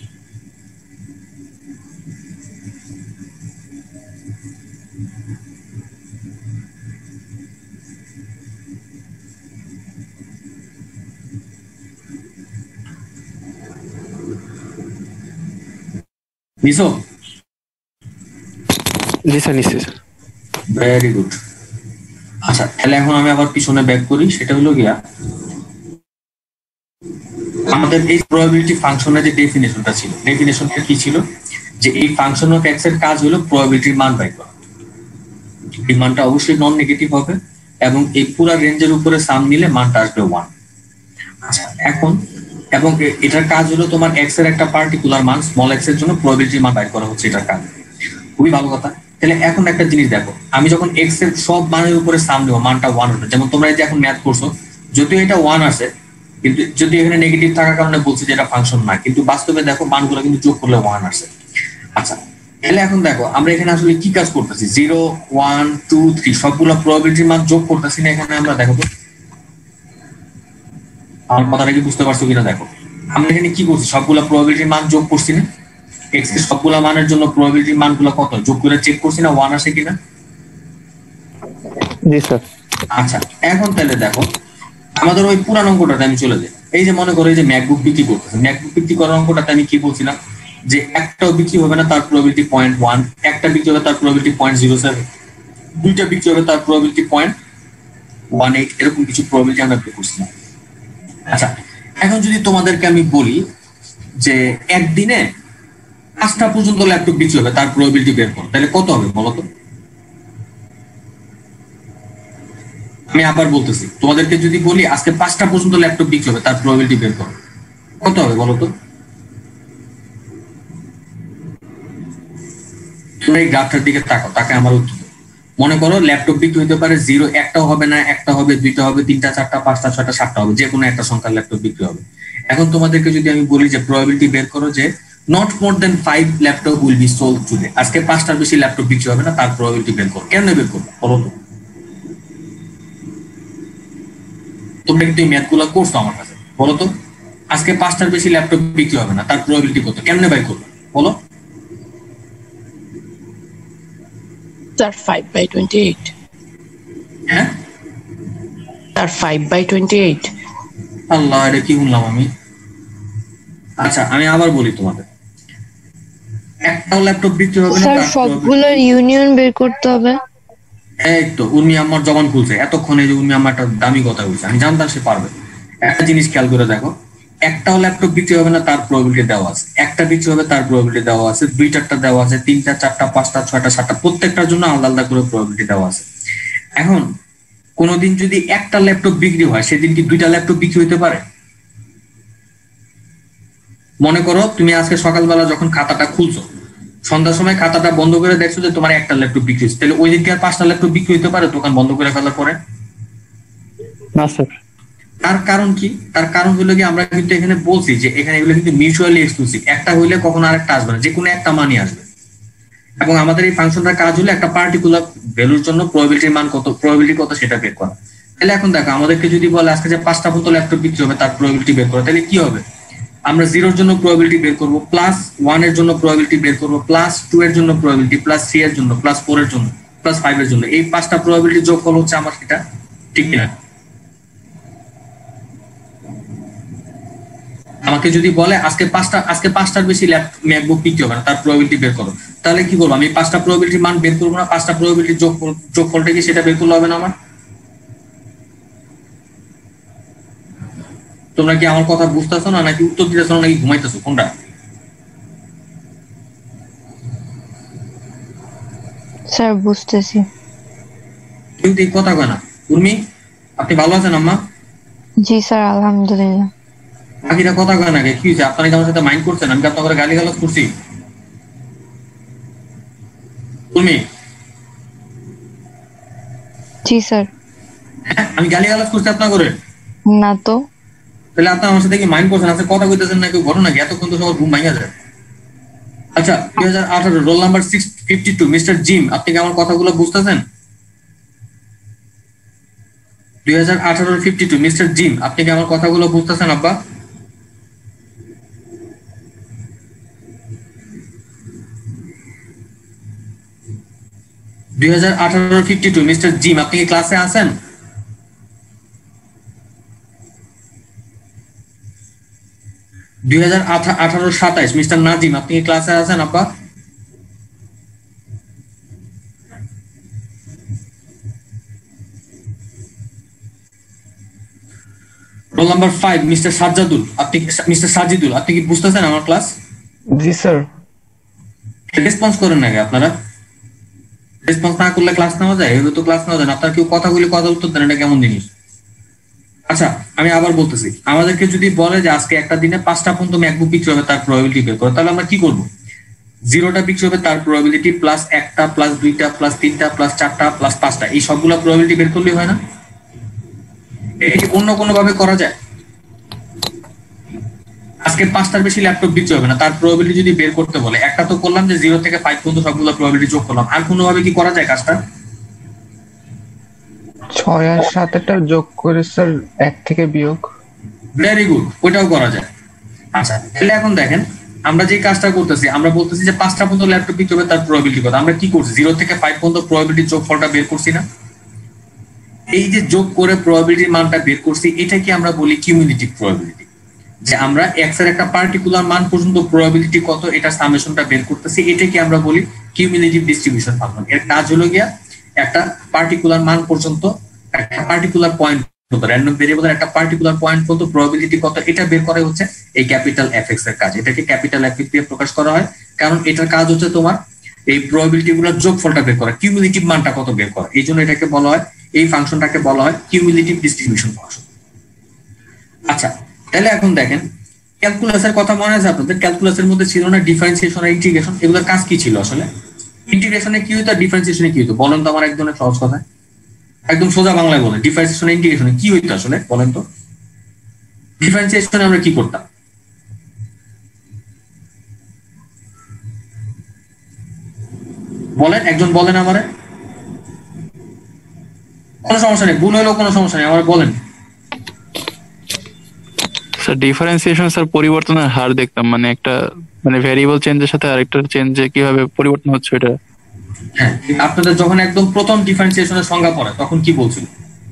নিছো জি স্যার নিশ্চয়ই স্যার ভেরি গুড আচ্ছা তাহলে এখন আমি আবার পিছনে ব্যাক করি সেটা হলো গিয়া আমাদের এই প্রবাবিলিটি ফাংশনের যে ডেফিনেশনটা ছিল ডেফিনেশনটা কি ছিল যে এই ফাংশন অফ এক্স এর কাজ হলো প্রবাবিলিটির মান বের করা এই মানটা অবশ্যই নন নেগেটিভ হবে এবং এই পুরো রেঞ্জের উপরে সাম নিলে মানটা আসবে ওয়ান আচ্ছা এখন এবং এটার কাজ হলো তোমার এক্স এর একটা পার্টিকুলার মান স্মল এক্স এর জন্য প্রবাবিলিটির মান বের করা হচ্ছে এটার কাজ খুবই ভালো কথা তাহলে এখন একটা জিনিস দেখো আমি যখন এক্স এর সব মানের উপরে সাম দেবো মানটা ওয়ান হবে যেমন তোমরা এই যে এখন ম্যাথ করছো যদিও এটা ওয়ান আছে কিন্তু যদি এখানে নেগেটিভ থাকার কারণে বলছে যে এটা ফাংশন না কিন্তু বাস্তবে দেখো মানগুলো কিন্তু যোগ করলে ওয়ান আসে আচ্ছা তাহলে এখন দেখো আমরা এখানে আসলে কি কাজ করতেছি জিরো ওয়ান টু থ্রি সবগুলো প্রবাবিলিটির মান যোগ করতেছি না এখানে আমরা দেখো তো আমার কথাটা কি বুঝতে পারছো কিনা দেখো আমরা এখানে কি করছি সবগুলা প্রবাবিলিটির মান যোগ করছি না এক্স এর সবগুলা মানের জন্য প্রবাবিলিটির মানগুলো কত যোগ করে চেক করছি না ওয়ান আসে কিনা জি স্যার। আচ্ছা এখন তাহলে দেখো আমাদের ওই পুরান অঙ্কটাতে আমি চলে যাই। এই যে মনে করো এই যে ম্যাকবুক বিক্রি করতেছে, ম্যাকবুক বিক্রি করার অঙ্কটাতে আমি কি বলছিলাম যে একটাও বিক্রি হবে না তার প্রবাবিলিটি পয়েন্ট ওয়ান, একটা বিক্রি হবে তার প্রবাবিলিটি পয়েন্ট জিরো সেভেন, দুইটা বিক্রি হবে তার প্রবাবিলিটি পয়েন্ট ওয়ান এইট, এরকম কিছু প্রবাবিলিটি আমরা বের করছিলাম। আচ্ছা এখন যদি তোমাদেরকে আমি বলি যে একদিনে পাঁচটা পর্যন্ত ল্যাপটপ বিক্রি হবে তার প্রবাবিলিটি বের করো, তাহলে কত হবে বলো তো? আমি আবার বলতেছি, তোমাদেরকে যদি বলি আজকে পাঁচটা পর্যন্ত ল্যাপটপ বিক্রি হবে তার প্রবাবিলিটি বের করো, কত হবে বলো তো? তোমরা এই গ্রাফটার দিকে তাকাও, তাকে আমার উত্তর দাও। মনে করো ল্যাপটপ বিক্রি হতে পারে জিরো, একটাও হবে না, একটা হবে, দুইটা হবে, তিনটা, চারটা, পাঁচটা, ছয়টা, সাতটা হবে, যে কোনো একটা সংখ্যার ল্যাপটপ বিক্রি হবে। এখন তোমাদেরকে যদি আমি বলি যে প্রবাবিলিটি বের করো যে not more than five laptop will be sold today, আজকে পাঁচটার বেশি ল্যাপটপ বিক্রি হবে না তার প্রবাবিলিটি বের করো, কেমনে বের করবো বলো তো? তোমরা কিন্তু এই ম্যাথ গুলো করছো আমার কাছে, বলো তো আজকে পাঁচটার বেশি ল্যাপটপ বিক্রি হবে না তার প্রবাবিলিটি কত, কেমনে বাই করবে বলো? Sir, five by twenty-eight. হ্যাঁ Sir, five by twenty-eight. আল্লাহ, এটা কি শুনলাম আমি? আচ্ছা আমি আবার বলি তোমাদের, একটাও ল্যাপটপ বিক্রি হবে না স্যার তার সবগুলোর ইউনিয়ন বের করতে হবে। এই তো উর্মি আমার জবান খুলছে এতক্ষণে, যে উর্মি আমার একটা দামি কথা বলছে, আমি জানতাম সে পারবে। একটা জিনিস খেয়াল করে দেখো, একটাও ল্যাপটপ বিক্রি হবে না তার প্রবাবিলিটি দেওয়া আছে, একটা বিক্রি হবে তার প্রবাবিলিটি দেওয়া আছে, দুই চারটা দেওয়া আছে, তিনটা, চারটা, পাঁচটা, ছয়টা, সাতটা, প্রত্যেকটার জন্য আলাদা আলাদা করে প্রবাবিলিটি দেওয়া আছে। এখন কোনোদিন যদি একটা ল্যাপটপ বিক্রি হয় সেদিন কি দুইটা ল্যাপটপ বিক্রি হতে পারে? মনে করো তুমি আজকে সকালবেলা যখন খাতাটা খুলছো, সন্ধ্যার সময় খাতাটা বন্ধ করে দেখছো যে তোমার একটা ল্যাপটপ বিক্রি হচ্ছে, তাহলে ওই দিনকে আর পাঁচটা ল্যাপটপ বিক্রি হতে পারে দোকান বন্ধ করে ফেলার পরে? না স্যার। তার কারণ কি? তার কারণ হলো কি আমরা কিন্তু এখানে বলছি যে এখানে এগুলো কিন্তু মিউচুয়ালি এক্সক্লুসিভ, একটা হইলে কখনো আরেকটা আসবে না, যে কোনো একটা মানই আসবে। এবং আমাদের এই ফাংশনটার কাজ হলো একটা পার্টিকুলার ভ্যালুর জন্য প্রবাবিলিটির মান কত, প্রবাবিলিটি কত সেটা বের করা। তাহলে এখন দেখো আমাদেরকে যদি বলে আজকে যে পাঁচটা পর্যন্ত ল্যাপটপ বিক্রি হবে তার প্রবাবিলিটি বের করা, তাহলে কি হবে? আমরা জিরোর জন্য প্রবাবিলিটি বের করবো, প্লাস ওয়ান এর জন্য প্রবাবিলিটি বের করবো, প্লাস টু এর জন্য প্রবাবিলিটি, প্লাস থ্রি এর জন্য, প্লাস ফোর এর জন্য, প্লাস ফাইভ এর জন্য। এই পাঁচটা প্রবাবিলিটি যোগফল হচ্ছে আমার সেটা, ঠিক কিনা? আমাকে যদি বলে আজকে পাঁচটা আজকে পাঁচটার বেশি ম্যাকবুক বিক্রি হবে না তার প্রবাবিলিটি বের করো, তাহলে কি করবো? আমি পাঁচটা প্রবাবিলিটির মান বের করবো না, পাঁচটা প্রবাবিলিটি যোগফল যোগফলটা কি সেটা বের করলে হবে না আমার? তোমরা কি আমার কথা বুঝতেছো না, নাকি উত্তর দিতেছো না, নাকি ঘুমাইতেছো, কোনটা? স্যার বুঝতেছি। কিন্তু এই কথা কয় না। উর্মি আপনি ভালো আছেন আম্মা? জি স্যার আলহামদুলিল্লাহ। বাকিরা কথা কয় না, কি হয়েছে? আপনারা কি আমার সাথে মাইন্ড করছেন? আমি কি আপনার গালি গালাজ করছি? উর্মি জি স্যার। হ্যাঁ আমি গালি গালাজ করছি আপনার করে? না তো। তাহলে আপনি আমার সাথে কি মাইন্ড করছেন? আপনি কথা কইতেছেন না, কেউ ঘটনা কি? এতক্ষণ তো সবার ঘুম ভাঙা যায়। আচ্ছা দুই হাজার আঠারো roll number six fifty two mister Jim, আপনি কি আমার কথাগুলো বুঝতেছেন? দুই হাজার আঠারো ফিফটি টু মিস্টার জিম, আপনি কি আমার কথাগুলো বুঝতেছেন আব্বা? দুই হাজার আঠারো ফিফটি টু মিস্টার জিম, আপনি কি ক্লাসে আছেন? দুই হাজার আঠারো সাতাইশ মিস্টার নাজিম, আপনি কি ক্লাসে আছেন আব্বা? Roll number five mister Sajjadul, আপনি মিস্টার সাজিদুল, আপনি কি বুঝতেছেন আমার ক্লাস? জি স্যার। রেসপন্স করেন নাকি আপনারা? রেসপন্স না করলে ক্লাস নেওয়া যায়? এভাবে তো ক্লাস নেওয়া যায় না। আপনার কেউ কথা বলে কথা উত্তর দেন, এটা কেমন জিনিস? আচ্ছা আমি আবার বলতেছি, আমাদেরকে যদি বলে যে আজকে একটা দিনে পাঁচটা পর্যন্ত ম্যাকবুক বিক্রি হবে তার প্রবাবিলিটি বের করো, তাহলে আমরা কি করবো? জিরোটা বিক্রি হবে তার প্রবাবিলিটি, প্লাস একটা, প্লাস দুইটা, প্লাস তিনটা, প্লাস চারটা, প্লাস পাঁচটা, এই সবগুলো প্রবাবিলিটি বের করলেই হয় না? এটি অন্য কোনো ভাবে করা যায়? আজকে পাঁচটার বেশি ল্যাপটপ বিক্রি হবে না তার প্রবাবিলিটি যদি বের করতে বলে, একটা তো করলাম যে জিরো থেকে ফাইভ পর্যন্ত সবগুলো প্রবাবিলিটি যোগ করলাম, আর কোনো ভাবে কি করা যায় কাজটা? ছয় আর সাতটা যোগ করে স্যার এক থেকে বিয়োগ। ভেরি গুড, ওইটাও করা যায়। আচ্ছা তাহলে এখন দেখেন আমরা যে কাজটা করতেছি, আমরা বলতেছি যে পাঁচটা পর্যন্ত ল্যাপটপ বিক্রি হবে তার প্রবাবিলিটি কত। আমরা কি করছি? জিরো থেকে ফাইভ পর্যন্ত প্রবাবিলিটি যোগফলটা বের করছি না? এই যে যোগ করে প্রবাবিলিটির মানটা বের করছি এটাকে আমরা বলি কিউমুলেটিভ প্রবাবিলিটি, যে আমরা এক্স এর একটা পার্টিকুলার মান পর্যন্ত প্রবাবিলিটি কত এটা সামেশনটা বের করতেছি, এটাকে আমরা বলি কিউমুলেটিভ ডিস্ট্রিবিউশন ফাংশন। এর কাজ হলো গিয়া একটা পার্টিকুলার মান পর্যন্ত একটা পার্টিকুলার পয়েন্ট র্যান্ডম ভেরিয়েবলের একটা পার্টিকুলার পয়েন্ট পর্যন্ত প্রবাবিলিটি কত এটা বের করা হচ্ছে এই ক্যাপিটাল এফ এক্স এর কাজ। এটাকে ক্যাপিটাল এফ এক্স দিয়ে প্রকাশ করা হয় কারণ এটার কাজ হচ্ছে তোমার এই প্রবাবিলিটি গুলোর যোগফলটা বের করা, কিউমুলেটিভ মানটা কত বের করা। এই জন্য এটাকে বলা হয়, এই ফাংশনটাকে বলা হয় কিউমুলেটিভ ডিস্ট্রিবিউশন ফাংশন। আচ্ছা, তাহলে এখন দেখেন ক্যালকুলাসের কথা মনে আছে আপনাদের? ক্যালকুলাসের মধ্যে ছিল না ডিফারেন্সিয়েশন আর ইন্টিগ্রেশন, এগুলোর কাজ কি ছিল আসলে? ইন্টিগ্রেশনে কি হইতো, ডিফারেন্সিয়েশনে কি হইতো বলেন তো আমার একদম সহজ কথা, একদম সোজা বাংলায় বলেন। ডিফারেন্সিয়েশন ইন্টিগ্রেশনে কি হইতো আসলে বলেন তো? ডিফারেন্সিয়েশনে আমরা কি করতাম বলেন, একজন বলেন আমারে। কোনো সমস্যা নেই, ভুল হলেও কোনো সমস্যা নেই, আমার বলেন। স্যার ডিফারেন্সিয়েশন স্যার পরিবর্তনের হার দেখতাম, মানে একটা মানে ভেরিয়েবল চেঞ্জের সাথে আরেকটা চেঞ্জে কিভাবে পরিবর্তন হচ্ছে এটা। হ্যাঁ, আপনাদের যখন একদম প্রথম ডিফারেন্সিয়েশনের সংজ্ঞা পড়ে তখন কি বলছিল?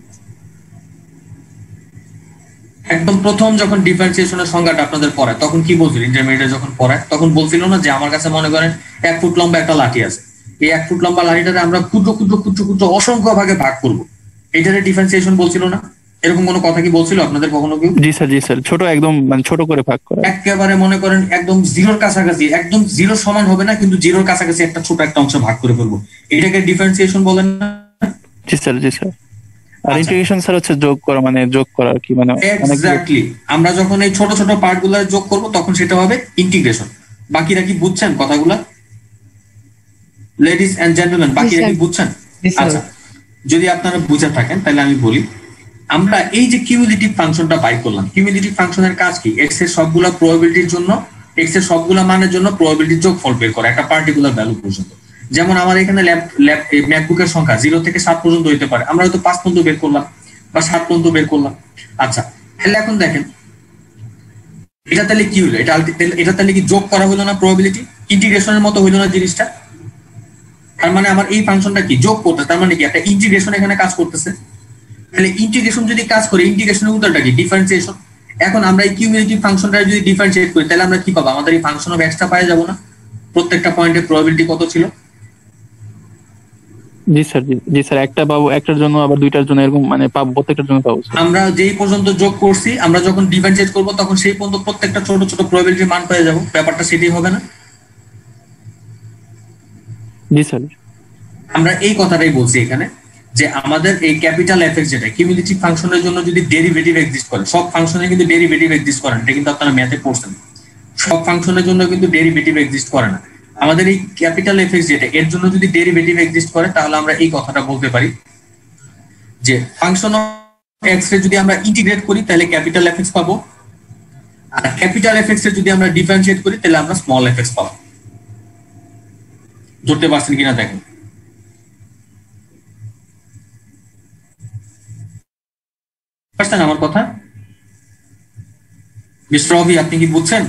একদম প্রথম যখন ডিফারেন্সিয়েশনের সংজ্ঞাটা আপনাদের পড়ে তখন কি বলছিল? ইন্টারমিডিয়েট যখন পড়ায় তখন বলছিল না যে আমার কাছে মনে করেন এক ফুট লম্বা একটা লাঠি আছে, এই এক ফুট লম্বা লাঠিটাকে আমরা ক্ষুদ্র ক্ষুদ্র ক্ষুদ্র ক্ষুদ্র অসংখ্য ভাগে ভাগ করবো, এটারে ডিফারেন্সিয়েশন বলছিল না? এরকম কোনো কথা কি বলছিল আপনাদের কখনো কেউ? জি স্যার, জি স্যার, ছোট একদম মানে ছোট করে ভাগ করা, একেবারে মনে করেন একদম জিরোর কাছাকাছি, একদম জিরো সমান হবে না কিন্তু জিরোর কাছাকাছি একটা ছোট একটা অংশ ভাগ করে ফেলবো, এটাকে ডিফারেন্সিয়েশন বলেন না? জি স্যার, জি স্যার। আর ইন্টিগ্রেশন স্যার হচ্ছে যোগ করা, মানে যোগ করা আর কি, মানে এক্স্যাক্টলি আমরা যখন এই ছোট ছোট পার্ট গুলো যোগ করব তখন সেটা হবে ইন্টিগ্রেশন। বাকিরা কি বুঝছেন কথাগুলা লেডিস এন্ড জেন্টলম্যান? বাকিরা কি বুঝছেন? আচ্ছা, যদি আপনারা বুঝে থাকেন তাহলে আমি বলি, আমরা এই যে কিউমুলেটিভ ফাংশনটা বাই করলাম, কিউমুলেটিভ ফাংশনের কাজ কি? এক্স এর সবগুলা প্রবাবিলিটির জন্য, এক্স এর সবগুলা মানের জন্য প্রবাবিলিটির যোগফল বের করা একটা পার্টিকুলার ভ্যালু পর্যন্ত। যেমন আমার এখানে ল্যাব ল্যাব ম্যাকবুকের সংখ্যা জিরো থেকে সাত পর্যন্ত হইতে পারে, আমরা হয়তো পাঁচ পর্যন্ত বের করলাম বা সাত পর্যন্ত বের করলাম। আচ্ছা, তাহলে এখন দেখেন এটা তাহলে কি হলো? এটা এটা তাহলে কি যোগ করা হলো না প্রবাবিলিটি? ইন্টিগ্রেশনের মতো হইলো না জিনিসটা? তার মানে আমার এই ফাংশনটা কি যোগ করতে, তার মানে কি একটা ইন্টিগ্রেশন এখানে কাজ করতেছে। তাহলে ইন্টিগ্রেশন যদি কাজ করে, ইন্টিগ্রেশনের উত্তরটা কি? ডিফারেন্সিয়েশন। এখন আমরা এই কিউমুলেটিভ ফাংশনটা যদি ডিফারেন্সিয়েট করি তাহলে আমরা কি পাবো? আমাদের এই ফাংশন অফ এক্সটা পাওয়া যাব না? প্রত্যেকটা পয়েন্টের প্রবাবিলিটি কত ছিল? জি স্যার, জি স্যার, একটা পাবো, একটার জন্য আবার দুইটার জন্য এরকম মানে পাবো, প্রত্যেকটার জন্য পাবো। আমরা যেই পর্যন্ত যোগ করছি আমরা যখন ডিফারেন্সিয়েট করব তখন সেই পর্যন্ত প্রত্যেকটা ছোট ছোট প্রবাবিলিটির মান পেয়ে যাব, ব্যাপারটা সেটাই হবে না? জি স্যার, আমরা এই কথাটাই বলছি এখানে যে আমাদের এই ক্যাপিটাল এফ এক্স যেটা কিউমুলেটিভ ফাংশনের জন্য যদি ডেরিভেটিভ এক্সিস্ট করে, সব ফাংশনে কিন্তু ডেরিভেটিভ এক্সিস্ট করে না, এটা কিন্তু আপনারা ম্যাথে পড়ছেন, সব ফাংশনের জন্য কিন্তু ডেরিভেটিভ এক্সিস্ট করে না। আমাদের এই ক্যাপিটাল এফ এক্স যেটা এর জন্য যদি ডেরিভেটিভ এক্সিস্ট করে তাহলে আমরা এই কথাটা বলতে পারি যে ফাংশন অফ এক্স এর যদি আমরা ইন্টিগ্রেট করি তাহলে ক্যাপিটাল এফ এক্স পাবো, আর ক্যাপিটাল এফ এক্স এর যদি আমরা ডিফারেন্সিয়েট করি তাহলে আমরা স্মল এফ এক্স পাবো। ধরতে পারছেন কিনা দেখেন। পারছেন আমার কথা? মিস্টার রবি আপনি কি বুঝছেন?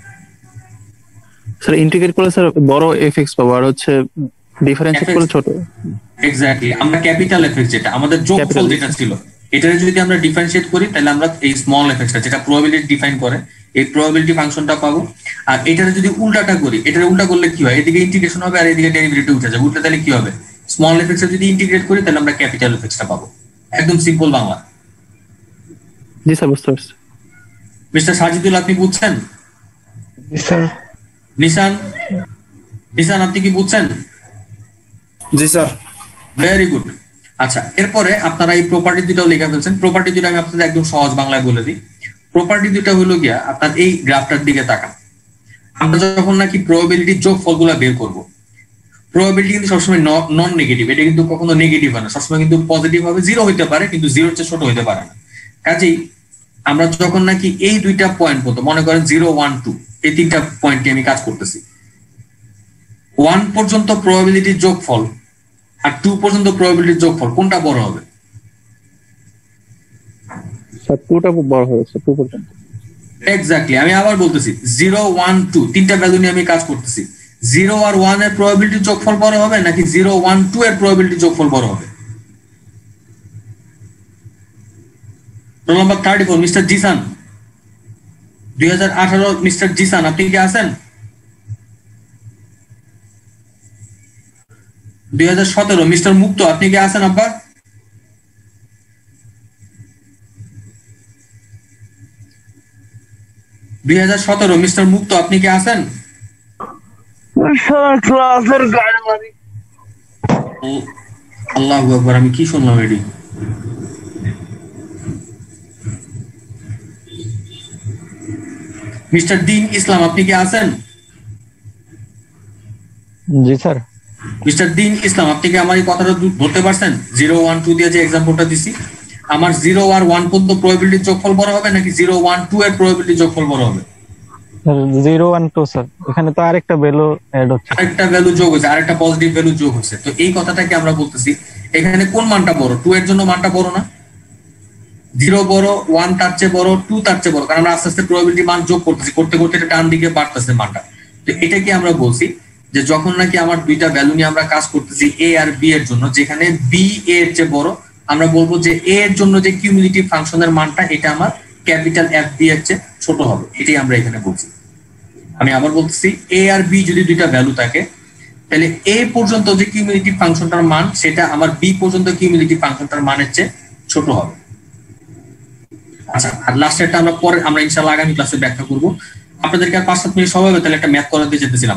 স্যার ইন্টিগ্রেট করলে স্যার বড় এফএক্স পাবো, আর হচ্ছে ডিফারেন্সিয়েট করলে ছোট। এক্স্যাক্টলি, আমরা ক্যাপিটাল এফএক্স যেটা আমাদের যোগফল যেটা ছিল এটারে যদি আমরা ডিফারেন্সিয়েট করি তাহলে আমরা এই স্মল এফএক্সটা যেটা প্রবাবিলিটি ডিফাইন করে এই প্রবাবিলিটি ফাংশনটা পাবো। আর এটারে যদি উল্টাটা করি, এটারে উল্টা করলে কি হয়? এদিকে ইন্টিগ্রেশন হবে আর এদিকে ডেরিভেটিভ উঠে যাবে, উল্টা তাহলে কি হবে? স্মল এফএক্স এর যদি ইন্টিগ্রেট করি তাহলে আমরা ক্যাপিটাল এফএক্সটা পাবো। একদম সিম্পল বাংলা। জি স্যার, বুঝতে পারছি। মিস্টার সাজিদুল আপনি বুঝছেন? জি স্যার। নিশান, নিশান আপনি কি বুঝছেন? জি স্যার। Very good. আচ্ছা, এরপরে আপনারা এই প্রপার্টি দুটাও লিখে ফেলছেন। প্রপার্টি দুটো আমি আপনাদের একদম সহজ বাংলায় বলে দিই। প্রপার্টি দুটা হলো গিয়া আপনার এই গ্রাফটার দিকে তাকান। আমরা যখন নাকি প্রবাবিলিটির যোগফলগুলো বের করব, প্রবাবিলিটি কিন্তু সবসময় নন নেগেটিভ, এটা কিন্তু কখনো নেগেটিভ হয় না, সবসময় কিন্তু পজিটিভ হবে। জিরো হইতে পারে কিন্তু জিরোর চেয়ে ছোট হইতে পারে না। কাজেই আমরা যখন নাকি এই দুইটা পয়েন্ট পর্যন্ত মনে করেন জিরো ওয়ান টু এই তিনটা পয়েন্টে আমি কাজ করতেছি, ওয়ান পর্যন্ত প্রবাবিলিটির যোগফল আর টু পর্যন্ত প্রবাবিলিটির যোগফল কোনটা বড় হবে? স্যার টুটা বড় হয়েছে, টু পর্যন্ত। এক্স্যাক্টলি, আমি আবার বলতেছি জিরো ওয়ান টু তিনটা ভ্যালু নিয়ে আমি কাজ করতেছি, জিরো আর ওয়ান এর প্রবাবিলিটির যোগফল বড় হবে নাকি জিরো ওয়ান টু এর প্রবাবিলিটির যোগফল বড় হবে? Roll number thirty four mister Jisan. দুই হাজার আঠারো মিস্টার জিসান, আপনি কি আছেন? দুই হাজার সতেরো মিস্টার মুক্ত, আপনি কি আছেন আব্বা? দুই হাজার সতেরো মিস্টার মুক্ত, আপনি কি আছেন? আল্লাহু আকবার, আমি কি শুনলাম এটি? মিস্টার দিন ইসলাম, আপনি কি আছেন? জি স্যার। মিস্টার দিন ইসলাম, আপনি কি আমার এই কথাটা দু- ধরতে পারছেন? জিরো ওয়ান টু দিয়ে যে এক্সাম্পলটা দিছি, আমার জিরো আর ওয়ান পর্যন্ত প্রবাবিলিটি যোগফল বড় হবে নাকি জিরো ওয়ান টু এর প্রবাবিলিটি যোগফল বড় হবে? জিরো ওয়ান টু স্যার, এখানে তো আরেকটা ভ্যালু অ্যাড হচ্ছে। আরেকটা ভ্যালু যোগ হয়েছে, আরেকটা পজিটিভ ভ্যালু যোগ হয়েছে। তো এই কথাটাকে আমরা বলতেছি এখানে কোন মানটা বড়? টু এর জন্য মানটা বড় না? জিরো বড়, ওয়ান তার চেয়ে বড়, টু তার চেয়ে বড়, কারণ আমরা আস্তে আস্তে প্রবাবিলিটি মান যোগ করতেছি, করতে করতে এটা ডান দিকে বাড়তেছে মানটা। তো এটা কি আমরা বলছি যে যখন নাকি আমার দুইটা ভ্যালু নিয়ে আমরা কাজ করতেছি এ আর বি এর জন্য, যেখানে বি এ এর চেয়ে বড়, আমরা বলবো যে এ এর জন্য যে কিউমুলেটিভ ফাংশনের মানটা এটা আমার ক্যাপিটাল এফ বি এর চেয়ে ছোট হবে। এটাই আমরা এখানে বলছি। আমি আবার বলতেছি, এ আর বি যদি দুইটা ভ্যালু থাকে, তাহলে এ পর্যন্ত যে কিউমুলেটিভ ফাংশনটার মান সেটা আমার বি পর্যন্ত কিউমুলেটিভ ফাংশনটার মানের চেয়ে ছোট হবে। আচ্ছা, আর লাস্টেরটা আমরা পরে আমরা ইনশাআল্লাহ আগামী ক্লাসে ব্যাখ্যা করব। আপনাদেরকে আর পাঁচ সাত মিনিট সময় হবে, তাহলে একটা ম্যাথ করাতে যেতেছিলাম।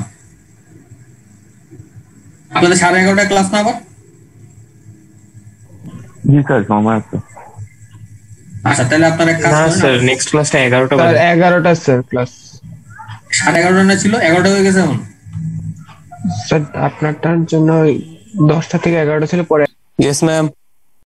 আপনাদের সাড়ে এগারোটায় ক্লাস না আবার? জি স্যার, সময় আছে। আচ্ছা, তাহলে আপনারা এক কাজ না করেন, স্যার, নেক্সট ক্লাসটা এগারোটা স্যার বাজে। এগারোটা স্যার ক্লাস। সাড়ে এগারোটা না ছিল, এগারোটা হয়ে গেছে এখন। স্যার আপনারটার জন্য ওই দশটা থেকে এগারোটা ছিল, পরে ইয়েস ম্যাম।